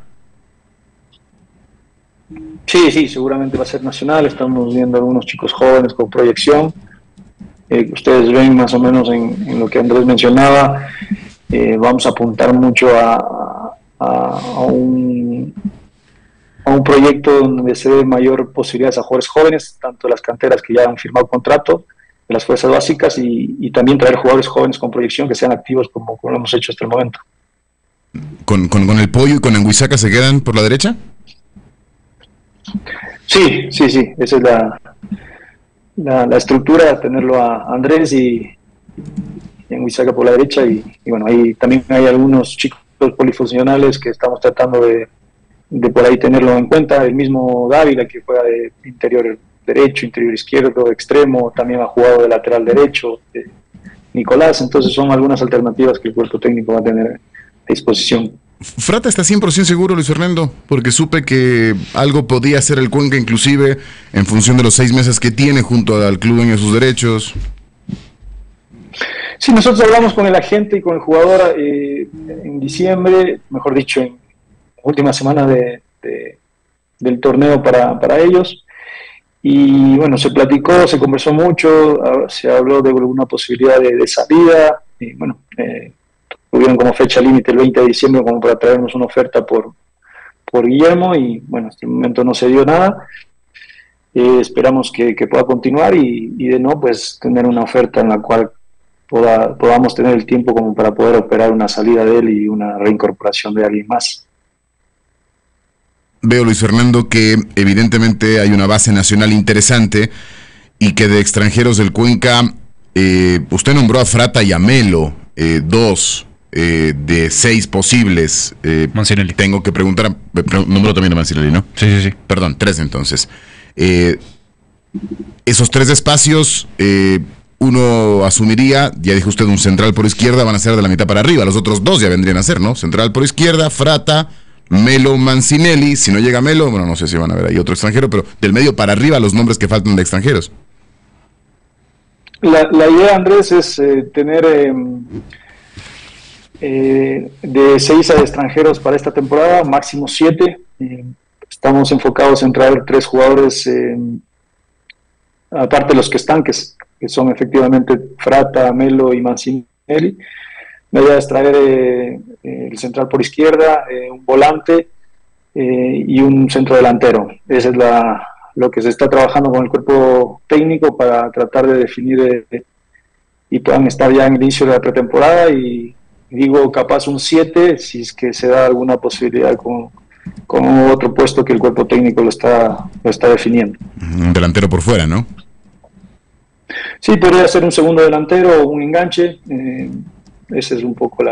Sí, seguramente va a ser nacional. Estamos viendo algunos chicos jóvenes con proyección. Ustedes ven más o menos en lo que Andrés mencionaba. Vamos a apuntar mucho a un proyecto donde se dé mayor posibilidades a jugadores jóvenes, tanto de las canteras que ya han firmado contrato, de las fuerzas básicas, y también traer jugadores jóvenes con proyección que sean activos como lo hemos hecho hasta el momento. ¿Con el Pollo y con Anguisaca se quedan por la derecha? Sí. Esa es la estructura, tenerlo a Andrés y Anguisaca por la derecha. Y bueno, ahí también hay algunos chicos polifuncionales que estamos tratando de por ahí tenerlo en cuenta. El mismo Dávila, que juega de interior derecho, interior izquierdo, extremo, también ha jugado de lateral derecho, Nicolás. Entonces son algunas alternativas que el cuerpo técnico va a tener a disposición. Frata está 100% seguro, Luis Fernando, porque supe que algo podía hacer el Cuenca, inclusive en función de los 6 meses que tiene junto al club en sus derechos. Sí, nosotros hablamos con el agente y con el jugador en diciembre, mejor dicho, en última semana del torneo para ellos. Y bueno, se platicó, se conversó mucho, se habló de alguna posibilidad de salida. Y bueno, tuvieron como fecha límite el 20 de diciembre como para traernos una oferta por Guillermo, y bueno, hasta el momento no se dio nada. Esperamos que pueda continuar y de no, pues tener una oferta en la cual podamos tener el tiempo como para poder operar una salida de él y una reincorporación de alguien más. Veo, Luis Fernando, que evidentemente hay una base nacional interesante y que de extranjeros del Cuenca, usted nombró a Frata y a Melo, 2 de 6 posibles. Mancinelli. Tengo que preguntar, nombró también a Mancinelli, ¿no? Sí. Perdón, 3 entonces. Esos 3 espacios, uno asumiría, ya dijo usted, un central por izquierda, van a ser de la mitad para arriba. Los otros 2 ya vendrían a ser, ¿no? Central por izquierda, Frata, Melo, Mancinelli. Si no llega Melo, bueno, no sé si van a ver ahí otro extranjero, pero del medio para arriba los nombres que faltan de extranjeros. La idea, Andrés, es tener de 6 a extranjeros para esta temporada, máximo 7. Estamos enfocados en traer 3 jugadores, aparte de los que están, que son efectivamente Frata, Melo y Mancinelli. La idea es traer el central por izquierda, un volante y un centro delantero. Ese es lo que se está trabajando con el cuerpo técnico para tratar de definir y puedan estar ya en el inicio de la pretemporada, y digo capaz un 7 si es que se da alguna posibilidad con otro puesto que el cuerpo técnico lo está definiendo. Un delantero por fuera, ¿no? Sí, podría ser un segundo delantero o un enganche. Esa es un poco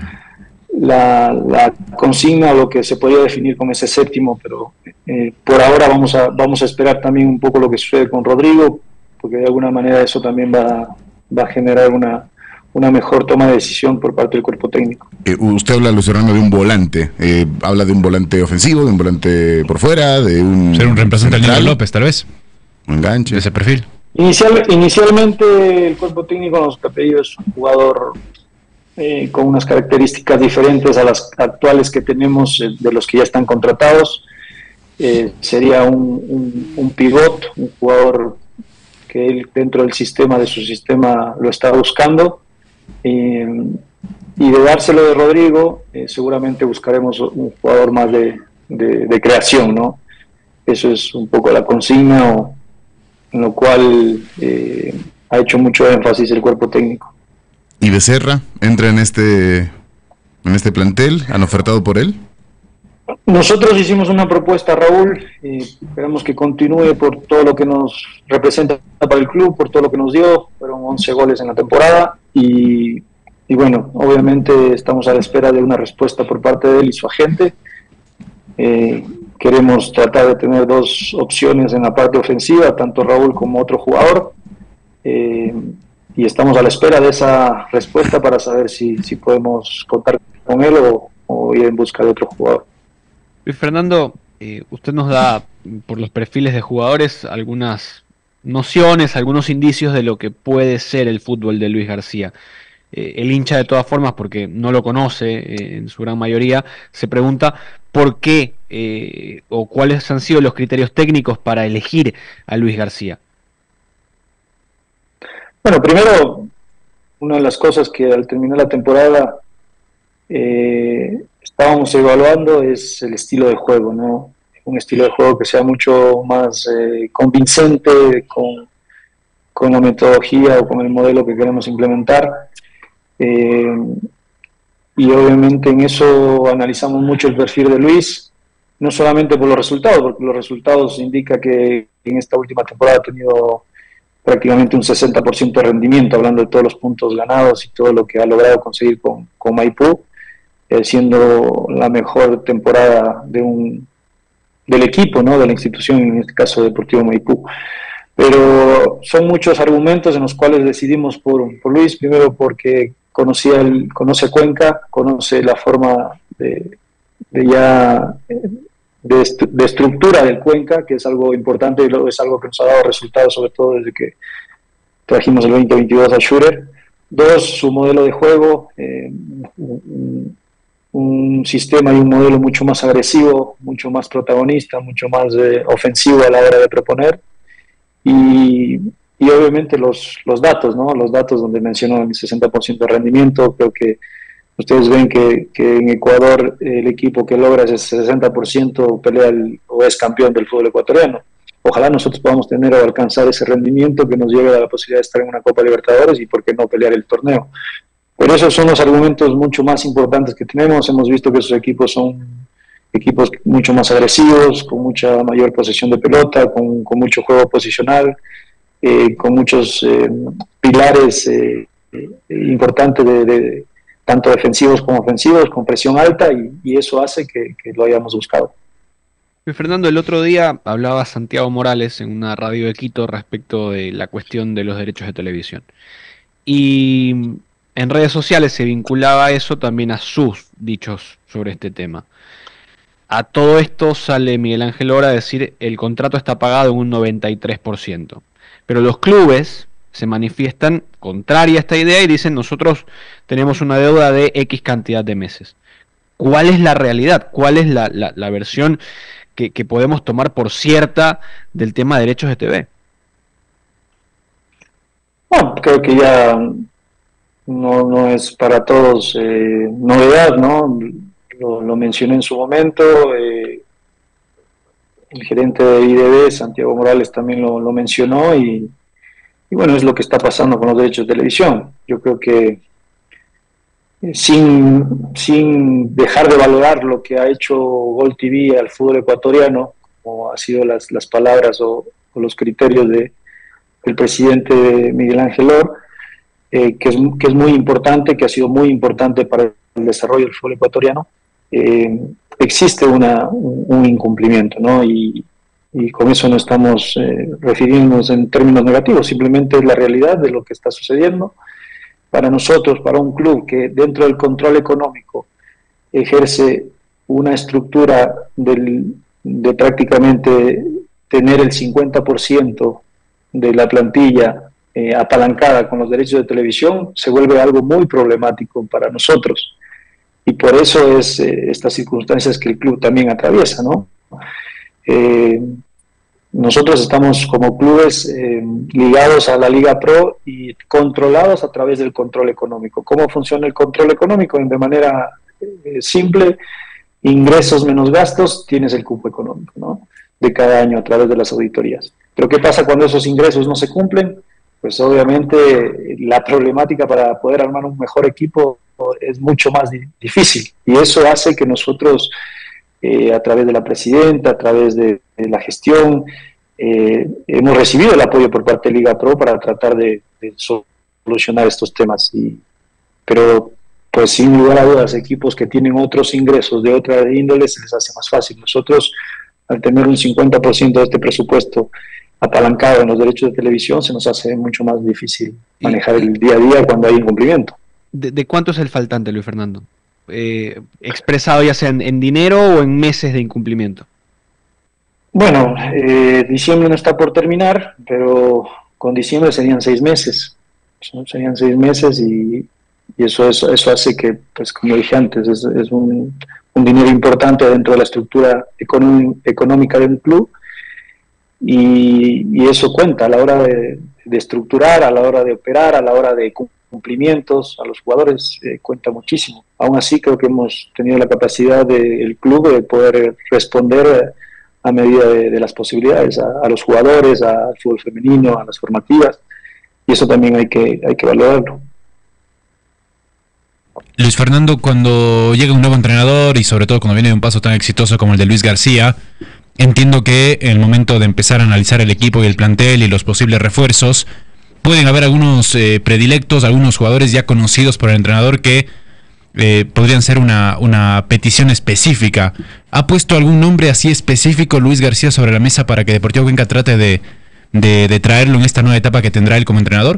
la consigna, o lo que se podría definir como ese séptimo, pero por ahora vamos a esperar también un poco lo que sucede con Rodrigo, porque de alguna manera eso también va a generar una mejor toma de decisión por parte del cuerpo técnico. Usted habla, Luis Fernando, de un volante. Habla de un volante ofensivo, de un volante por fuera, de un... Ser un reemplazante del Nico López, tal vez. Un enganche. De ese perfil. Inicialmente el cuerpo técnico nos ha pedido es un jugador con unas características diferentes a las actuales que tenemos, de los que ya están contratados. Sería un pivot, un jugador que él dentro del sistema, de su sistema, lo está buscando. Y de dárselo de Rodrigo, seguramente buscaremos un jugador más de creación, ¿no? Eso es un poco la consigna, en lo cual ha hecho mucho énfasis el cuerpo técnico. ¿Y Becerra entra en este plantel? ¿Han ofertado por él? Nosotros hicimos una propuesta a Raúl, esperamos que continúe por todo lo que nos representa para el club, por todo lo que nos dio. Fueron 11 goles en la temporada y bueno, obviamente estamos a la espera de una respuesta por parte de él y su agente. Queremos tratar de tener 2 opciones en la parte ofensiva, tanto Raúl como otro jugador, y estamos a la espera de esa respuesta para saber si podemos contar con él o ir en busca de otro jugador. Luis Fernando, usted nos da, por los perfiles de jugadores, algunas nociones, algunos indicios de lo que puede ser el fútbol de Luis García. el hincha de todas formas, porque no lo conoce en su gran mayoría, se pregunta por qué o cuáles han sido los criterios técnicos para elegir a Luis García. Bueno, primero, una de las cosas que al terminar la temporada estábamos evaluando es el estilo de juego, ¿no? Un estilo de juego que sea mucho más convincente con la metodología o con el modelo que queremos implementar. Y obviamente en eso analizamos mucho el perfil de Luis, no solamente por los resultados, porque los resultados indican que en esta última temporada ha tenido prácticamente un 60% de rendimiento, hablando de todos los puntos ganados y todo lo que ha logrado conseguir con Maipú, siendo la mejor temporada del equipo, ¿no? De la institución, en este caso Deportivo Maipú. Pero son muchos argumentos en los cuales decidimos por Luis, primero porque conoce Cuenca, conoce la forma de estructura del Cuenca, que es algo importante y es algo que nos ha dado resultados, sobre todo desde que trajimos el 2022 a Schurer. Dos, su modelo de juego, un sistema y un modelo mucho más agresivo, mucho más protagonista, mucho más ofensivo a la hora de proponer. Y obviamente los datos, ¿no? Los datos donde mencionó el 60% de rendimiento. Creo que ustedes ven que en Ecuador el equipo que logra ese 60% pelea o es campeón del fútbol ecuatoriano. Ojalá nosotros podamos tener o alcanzar ese rendimiento que nos lleve a la posibilidad de estar en una Copa Libertadores y por qué no pelear el torneo. Pero esos son los argumentos mucho más importantes que tenemos. Hemos visto que esos equipos son equipos mucho más agresivos, con mucha mayor posesión de pelota, con mucho juego posicional, con muchos pilares importantes de tanto defensivos como ofensivos, con presión alta, y eso hace que lo hayamos buscado. Fernando, el otro día hablaba Santiago Morales en una radio de Quito respecto de la cuestión de los derechos de televisión. Y en redes sociales se vinculaba eso también a sus dichos sobre este tema. A todo esto sale Miguel Ángel Lora a decir el contrato está pagado en un 93%. Pero los clubes se manifiestan contraria a esta idea y dicen nosotros tenemos una deuda de X cantidad de meses. ¿Cuál es la realidad? ¿Cuál es la versión que podemos tomar por cierta del tema de derechos de TV? Bueno, creo que ya no es para todos novedad, ¿no? Lo mencioné en su momento, el gerente de IDB, Santiago Morales, también lo mencionó y bueno, es lo que está pasando con los derechos de televisión. Yo creo que sin dejar de valorar lo que ha hecho Gol TV al fútbol ecuatoriano, como ha sido las palabras o los criterios del presidente Miguel Ángel Lora, que es muy importante, que ha sido muy importante para el desarrollo del fútbol ecuatoriano, existe un incumplimiento, ¿no? Y con eso no estamos refiriéndonos en términos negativos, simplemente es la realidad de lo que está sucediendo. Para nosotros, para un club que dentro del control económico ejerce una estructura de prácticamente tener el 50% de la plantilla apalancada con los derechos de televisión, se vuelve algo muy problemático para nosotros. Y por eso es estas circunstancias que el club también atraviesa, ¿no? Nosotros estamos como clubes ligados a la Liga Pro y controlados a través del control económico. ¿Cómo funciona el control económico? De manera simple, ingresos menos gastos, tienes el cupo económico, ¿no? De cada año a través de las auditorías. Pero ¿qué pasa cuando esos ingresos no se cumplen? Pues obviamente la problemática para poder armar un mejor equipo es mucho más difícil, y eso hace que nosotros a través de la presidenta, a través de la gestión, hemos recibido el apoyo por parte de Liga Pro para tratar de solucionar estos temas, pero pues sin lugar a dudas equipos que tienen otros ingresos de otra índole se les hace más fácil. Nosotros, al tener un 50% de este presupuesto apalancado en los derechos de televisión, se nos hace mucho más difícil manejar el día a día cuando hay incumplimiento. ¿De cuánto es el faltante, Luis Fernando? Expresado ya sea en dinero o en meses de incumplimiento. Bueno, diciembre no está por terminar, pero con diciembre serían 6 meses. Serían 6 meses y eso hace que, pues como dije antes, es un dinero importante dentro de la estructura económica de un club, y eso cuenta a la hora de estructurar, a la hora de operar, a la hora de cumplimientos a los jugadores, cuenta muchísimo. Aún así creo que hemos tenido la capacidad del club de poder responder a medida de las posibilidades a los jugadores, al fútbol femenino, a las formativas, y eso también hay que valorarlo. Luis Fernando, cuando llega un nuevo entrenador y sobre todo cuando viene de un paso tan exitoso como el de Luis García, entiendo que en el momento de empezar a analizar el equipo y el plantel y los posibles refuerzos, pueden haber algunos predilectos, algunos jugadores ya conocidos por el entrenador que podrían ser una petición específica. ¿Ha puesto algún nombre así específico Luis García sobre la mesa para que Deportivo Cuenca trate de traerlo en esta nueva etapa que tendrá él como entrenador?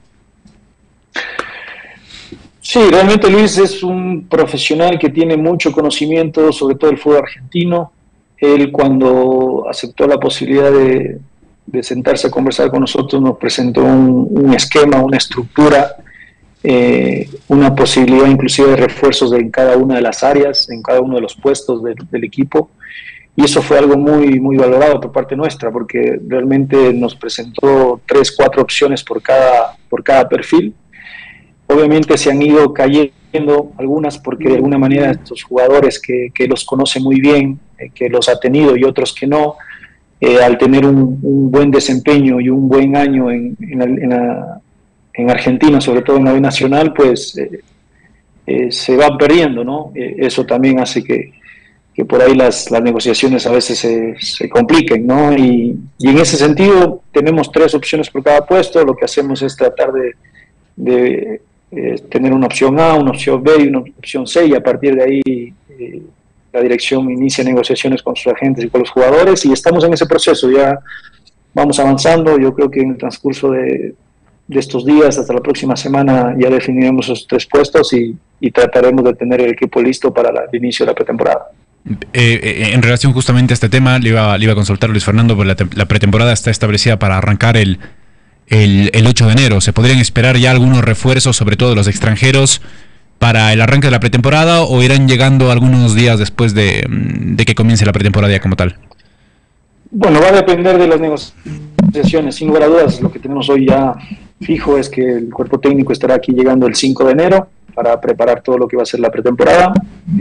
Sí, realmente Luis es un profesional que tiene mucho conocimiento sobre todo el fútbol argentino. Él, cuando aceptó la posibilidad de sentarse a conversar con nosotros, nos presentó un esquema, una estructura, una posibilidad inclusive de refuerzos en cada una de las áreas, en cada uno de los puestos del equipo, y eso fue algo muy, muy valorado por parte nuestra, porque realmente nos presentó 3-4 opciones por cada perfil. Obviamente se han ido cayendo algunas porque de alguna manera estos jugadores que los conoce muy bien, que los ha tenido, y otros que no, al tener un buen desempeño y un buen año en Argentina, sobre todo en la B Nacional, pues se van perdiendo, ¿no? Eso también hace que por ahí las negociaciones a veces se compliquen, ¿no? Y en ese sentido tenemos 3 opciones por cada puesto. Lo que hacemos es tratar de tener una opción A, una opción B y una opción C, y a partir de ahí la dirección inicia negociaciones con sus agentes y con los jugadores, y estamos en ese proceso, ya vamos avanzando. Yo creo que en el transcurso de estos días, hasta la próxima semana, ya definiremos esos 3 puestos y trataremos de tener el equipo listo para el inicio de la pretemporada. En relación justamente a este tema, le iba a consultar, Luis Fernando, porque la pretemporada está establecida para arrancar el 8 de enero. ¿Se podrían esperar ya algunos refuerzos, sobre todo de los extranjeros, para el arranque de la pretemporada, o irán llegando algunos días después de que comience la pretemporada ya como tal? Bueno, va a depender de las negociaciones. Sin lugar a dudas, lo que tenemos hoy ya fijo es que el cuerpo técnico estará aquí llegando el 5 de enero para preparar todo lo que va a ser la pretemporada.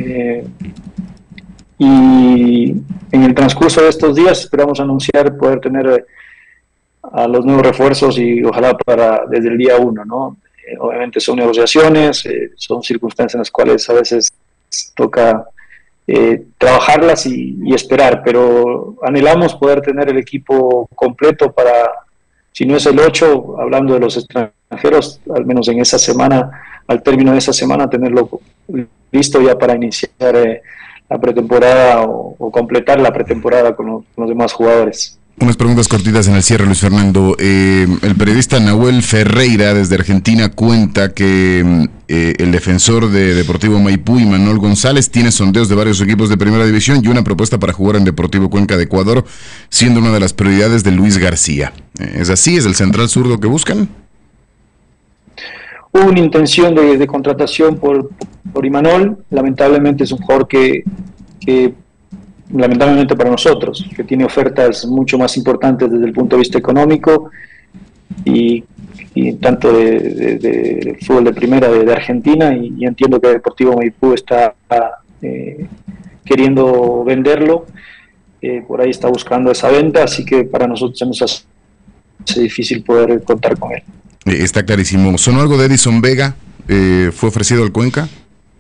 Y en el transcurso de estos días esperamos anunciar poder tener a los nuevos refuerzos, y ojalá desde el día 1, ¿no? Obviamente son negociaciones, son circunstancias en las cuales a veces toca trabajarlas y esperar, pero anhelamos poder tener el equipo completo para, si no es el 8, hablando de los extranjeros, al menos en esa semana, al término de esa semana, tenerlo listo ya para iniciar la pretemporada o completar la pretemporada con los demás jugadores. Unas preguntas cortitas en el cierre, Luis Fernando. El periodista Nahuel Ferreira, desde Argentina, cuenta que el defensor de Deportivo Maipú, Imanol González, tiene sondeos de varios equipos de primera división y una propuesta para jugar en Deportivo Cuenca de Ecuador, siendo una de las prioridades de Luis García. ¿Es así? ¿Es el central zurdo que buscan? Hubo una intención de contratación por Imanol. Lamentablemente es un jugador que lamentablemente para nosotros, que tiene ofertas mucho más importantes desde el punto de vista económico y tanto de fútbol de primera de Argentina, y entiendo que Deportivo Maipú está queriendo venderlo, por ahí está buscando esa venta, así que para nosotros se nos hace difícil poder contar con él. Está clarísimo. ¿Sonó algo de Edison Vega? ¿Fue ofrecido al Cuenca?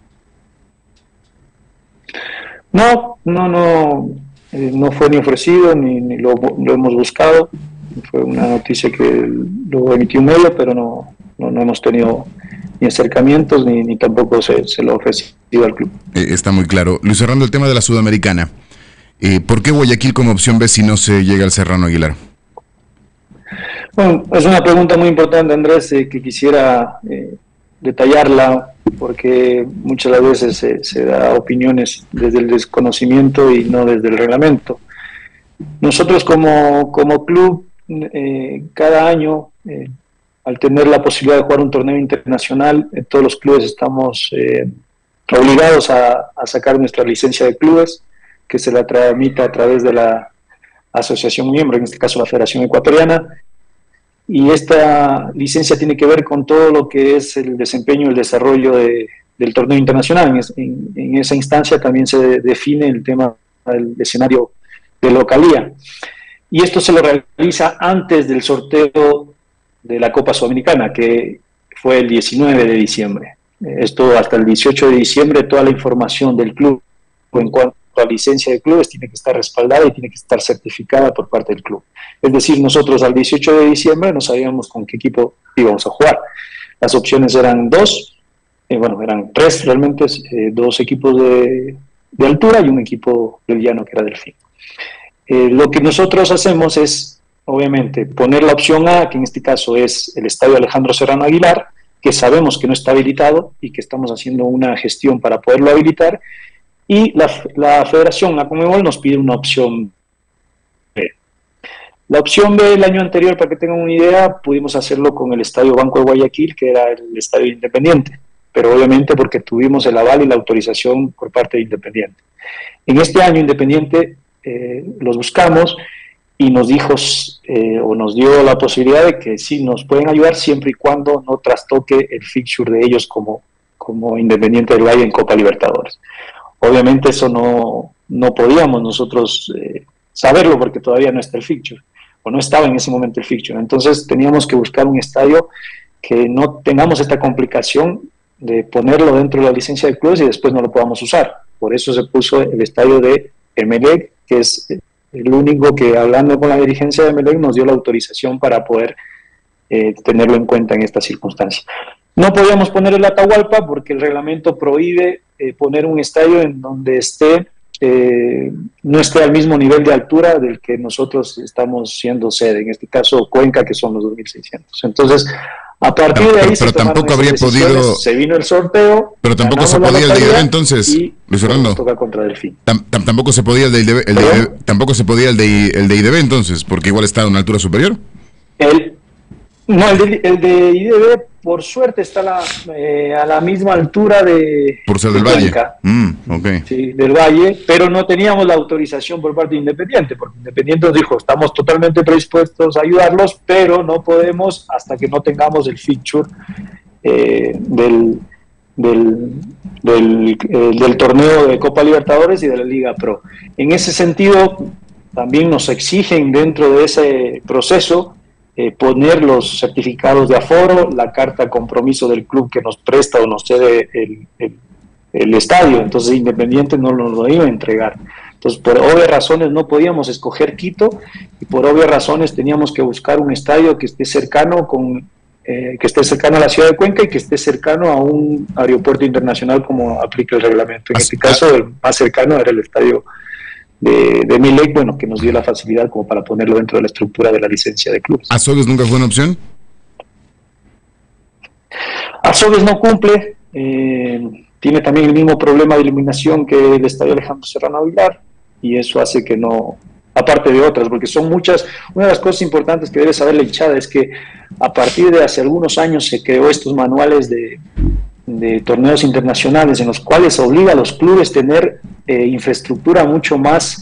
No fue ni ofrecido ni lo hemos buscado. Fue una noticia que lo emitió un medio, pero no hemos tenido ni acercamientos ni tampoco se lo ha ofrecido al club. Está muy claro. Luis Fernando, el tema de la Sudamericana. ¿Por qué Guayaquil como opción B si no se llega al Serrano Aguilar? Bueno, es una pregunta muy importante, Andrés, que quisiera detallarla, porque muchas de las veces se da opiniones desde el desconocimiento y no desde el reglamento. Nosotros como club, cada año al tener la posibilidad de jugar un torneo internacional, todos los clubes estamos obligados a sacar nuestra licencia de clubes, que se la tramita a través de la asociación miembro, en este caso la Federación Ecuatoriana, y esta licencia tiene que ver con todo lo que es el desempeño y el desarrollo del torneo internacional. En esa instancia también se define el tema del escenario de localía, y esto se lo realiza antes del sorteo de la Copa Sudamericana, que fue el 19 de diciembre. Esto hasta el 18 de diciembre, toda la información del club en cuanto a licencia de clubes tiene que estar respaldada y tiene que estar certificada por parte del club. Es decir, nosotros al 18 de diciembre no sabíamos con qué equipo íbamos a jugar. Las opciones eran eran tres realmente, dos equipos de altura y un equipo del llano que era Delfín. Lo que nosotros hacemos es, obviamente, poner la opción A, que en este caso es el Estadio Alejandro Serrano Aguilar, que sabemos que no está habilitado y que estamos haciendo una gestión para poderlo habilitar, y la Federación, la Conmebol, nos pide una opción B. La opción B, el año anterior, para que tengan una idea, pudimos hacerlo con el Estadio Banco de Guayaquil, que era el Estadio Independiente, pero obviamente porque tuvimos el aval y la autorización por parte de Independiente. En este año Independiente los buscamos y nos dijo o nos dio la posibilidad de que sí nos pueden ayudar siempre y cuando no trastoque el fixture de ellos como Independiente del Valle en Copa Libertadores. Obviamente eso no podíamos nosotros saberlo porque todavía no está el fixture, o no estaba en ese momento el fixture. Entonces teníamos que buscar un estadio que no tengamos esta complicación de ponerlo dentro de la licencia de clubes y después no lo podamos usar. Por eso se puso el estadio de Emelec, que es el único que, hablando con la dirigencia de Emelec, nos dio la autorización para poder tenerlo en cuenta en esta circunstancia. No podíamos poner el Atahualpa porque el reglamento prohíbe poner un estadio en donde no esté al mismo nivel de altura del que nosotros estamos siendo sede, en este caso Cuenca, que son los 2.600. Entonces, a partir de ahí pero tampoco habría podido, se vino el sorteo, pero tampoco se podía el de IDB entonces, Luis Fernando. Toca contra Delfín. Tampoco se podía el de IDB, tampoco se podía el de IDB entonces, porque igual está a una altura superior. El de IDB, por suerte, está a la misma altura de... Por ser del Valle. Okay. Sí, del Valle, pero no teníamos la autorización por parte de Independiente, porque Independiente nos dijo, estamos totalmente predispuestos a ayudarlos, pero no podemos hasta que no tengamos el fixture del torneo de Copa Libertadores y de la Liga Pro. En ese sentido, también nos exigen dentro de ese proceso poner los certificados de aforo, la carta de compromiso del club que nos presta o nos cede el estadio. Entonces Independiente no nos lo iba a entregar. Entonces, por obvias razones no podíamos escoger Quito y por obvias razones teníamos que buscar un estadio que esté cercano a la ciudad de Cuenca y que esté cercano a un aeropuerto internacional como aplica el reglamento. En este caso, el más cercano era el estadio de Emelec, que nos dio la facilidad como para ponerlo dentro de la estructura de la licencia de clubes. ¿Azogues nunca fue una opción? Azogues no cumple, tiene también el mismo problema de iluminación que el Estadio Alejandro Serrano Aguilar, y eso hace que no, aparte de otras, porque son muchas. Una de las cosas importantes que debe saber la hinchada es que a partir de hace algunos años se creó estos manuales de torneos internacionales en los cuales obliga a los clubes a tener infraestructura mucho más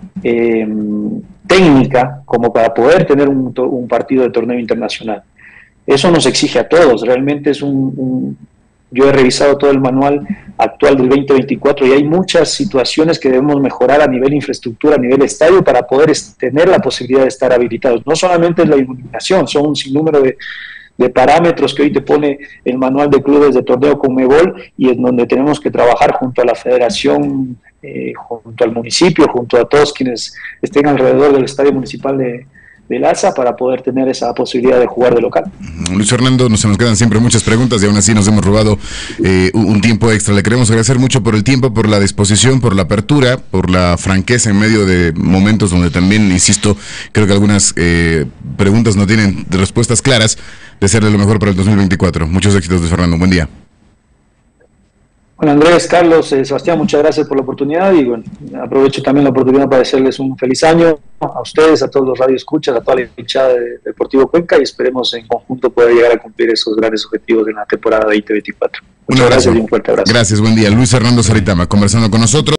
técnica como para poder tener un partido de torneo internacional. Eso nos exige a todos, realmente es yo he revisado todo el manual actual del 2024 y hay muchas situaciones que debemos mejorar a nivel infraestructura, a nivel estadio, para poder tener la posibilidad de estar habilitados. No solamente es la iluminación, son un sinnúmero de parámetros que hoy te pone el manual de clubes de torneo Conmebol, y en donde tenemos que trabajar junto a la federación, junto al municipio, junto a todos quienes estén alrededor del estadio municipal de Laza, para poder tener esa posibilidad de jugar de local. Luis Fernando, se nos quedan siempre muchas preguntas y aún así nos hemos robado un tiempo extra. Le queremos agradecer mucho por el tiempo, por la disposición, por la apertura, por la franqueza en medio de momentos donde también, insisto, creo que algunas preguntas no tienen respuestas claras. Desearle lo mejor para el 2024. Muchos éxitos, Luis Fernando. Buen día. Bueno, Andrés, Carlos, Sebastián, muchas gracias por la oportunidad y aprovecho también la oportunidad para desearles un feliz año. a ustedes, a todos los radioescuchas, a toda la hinchada de Deportivo Cuenca, y esperemos en conjunto poder llegar a cumplir esos grandes objetivos en la temporada 2024. Muchas gracias y un fuerte abrazo. Gracias, buen día. Luis Fernando Saritama conversando con nosotros.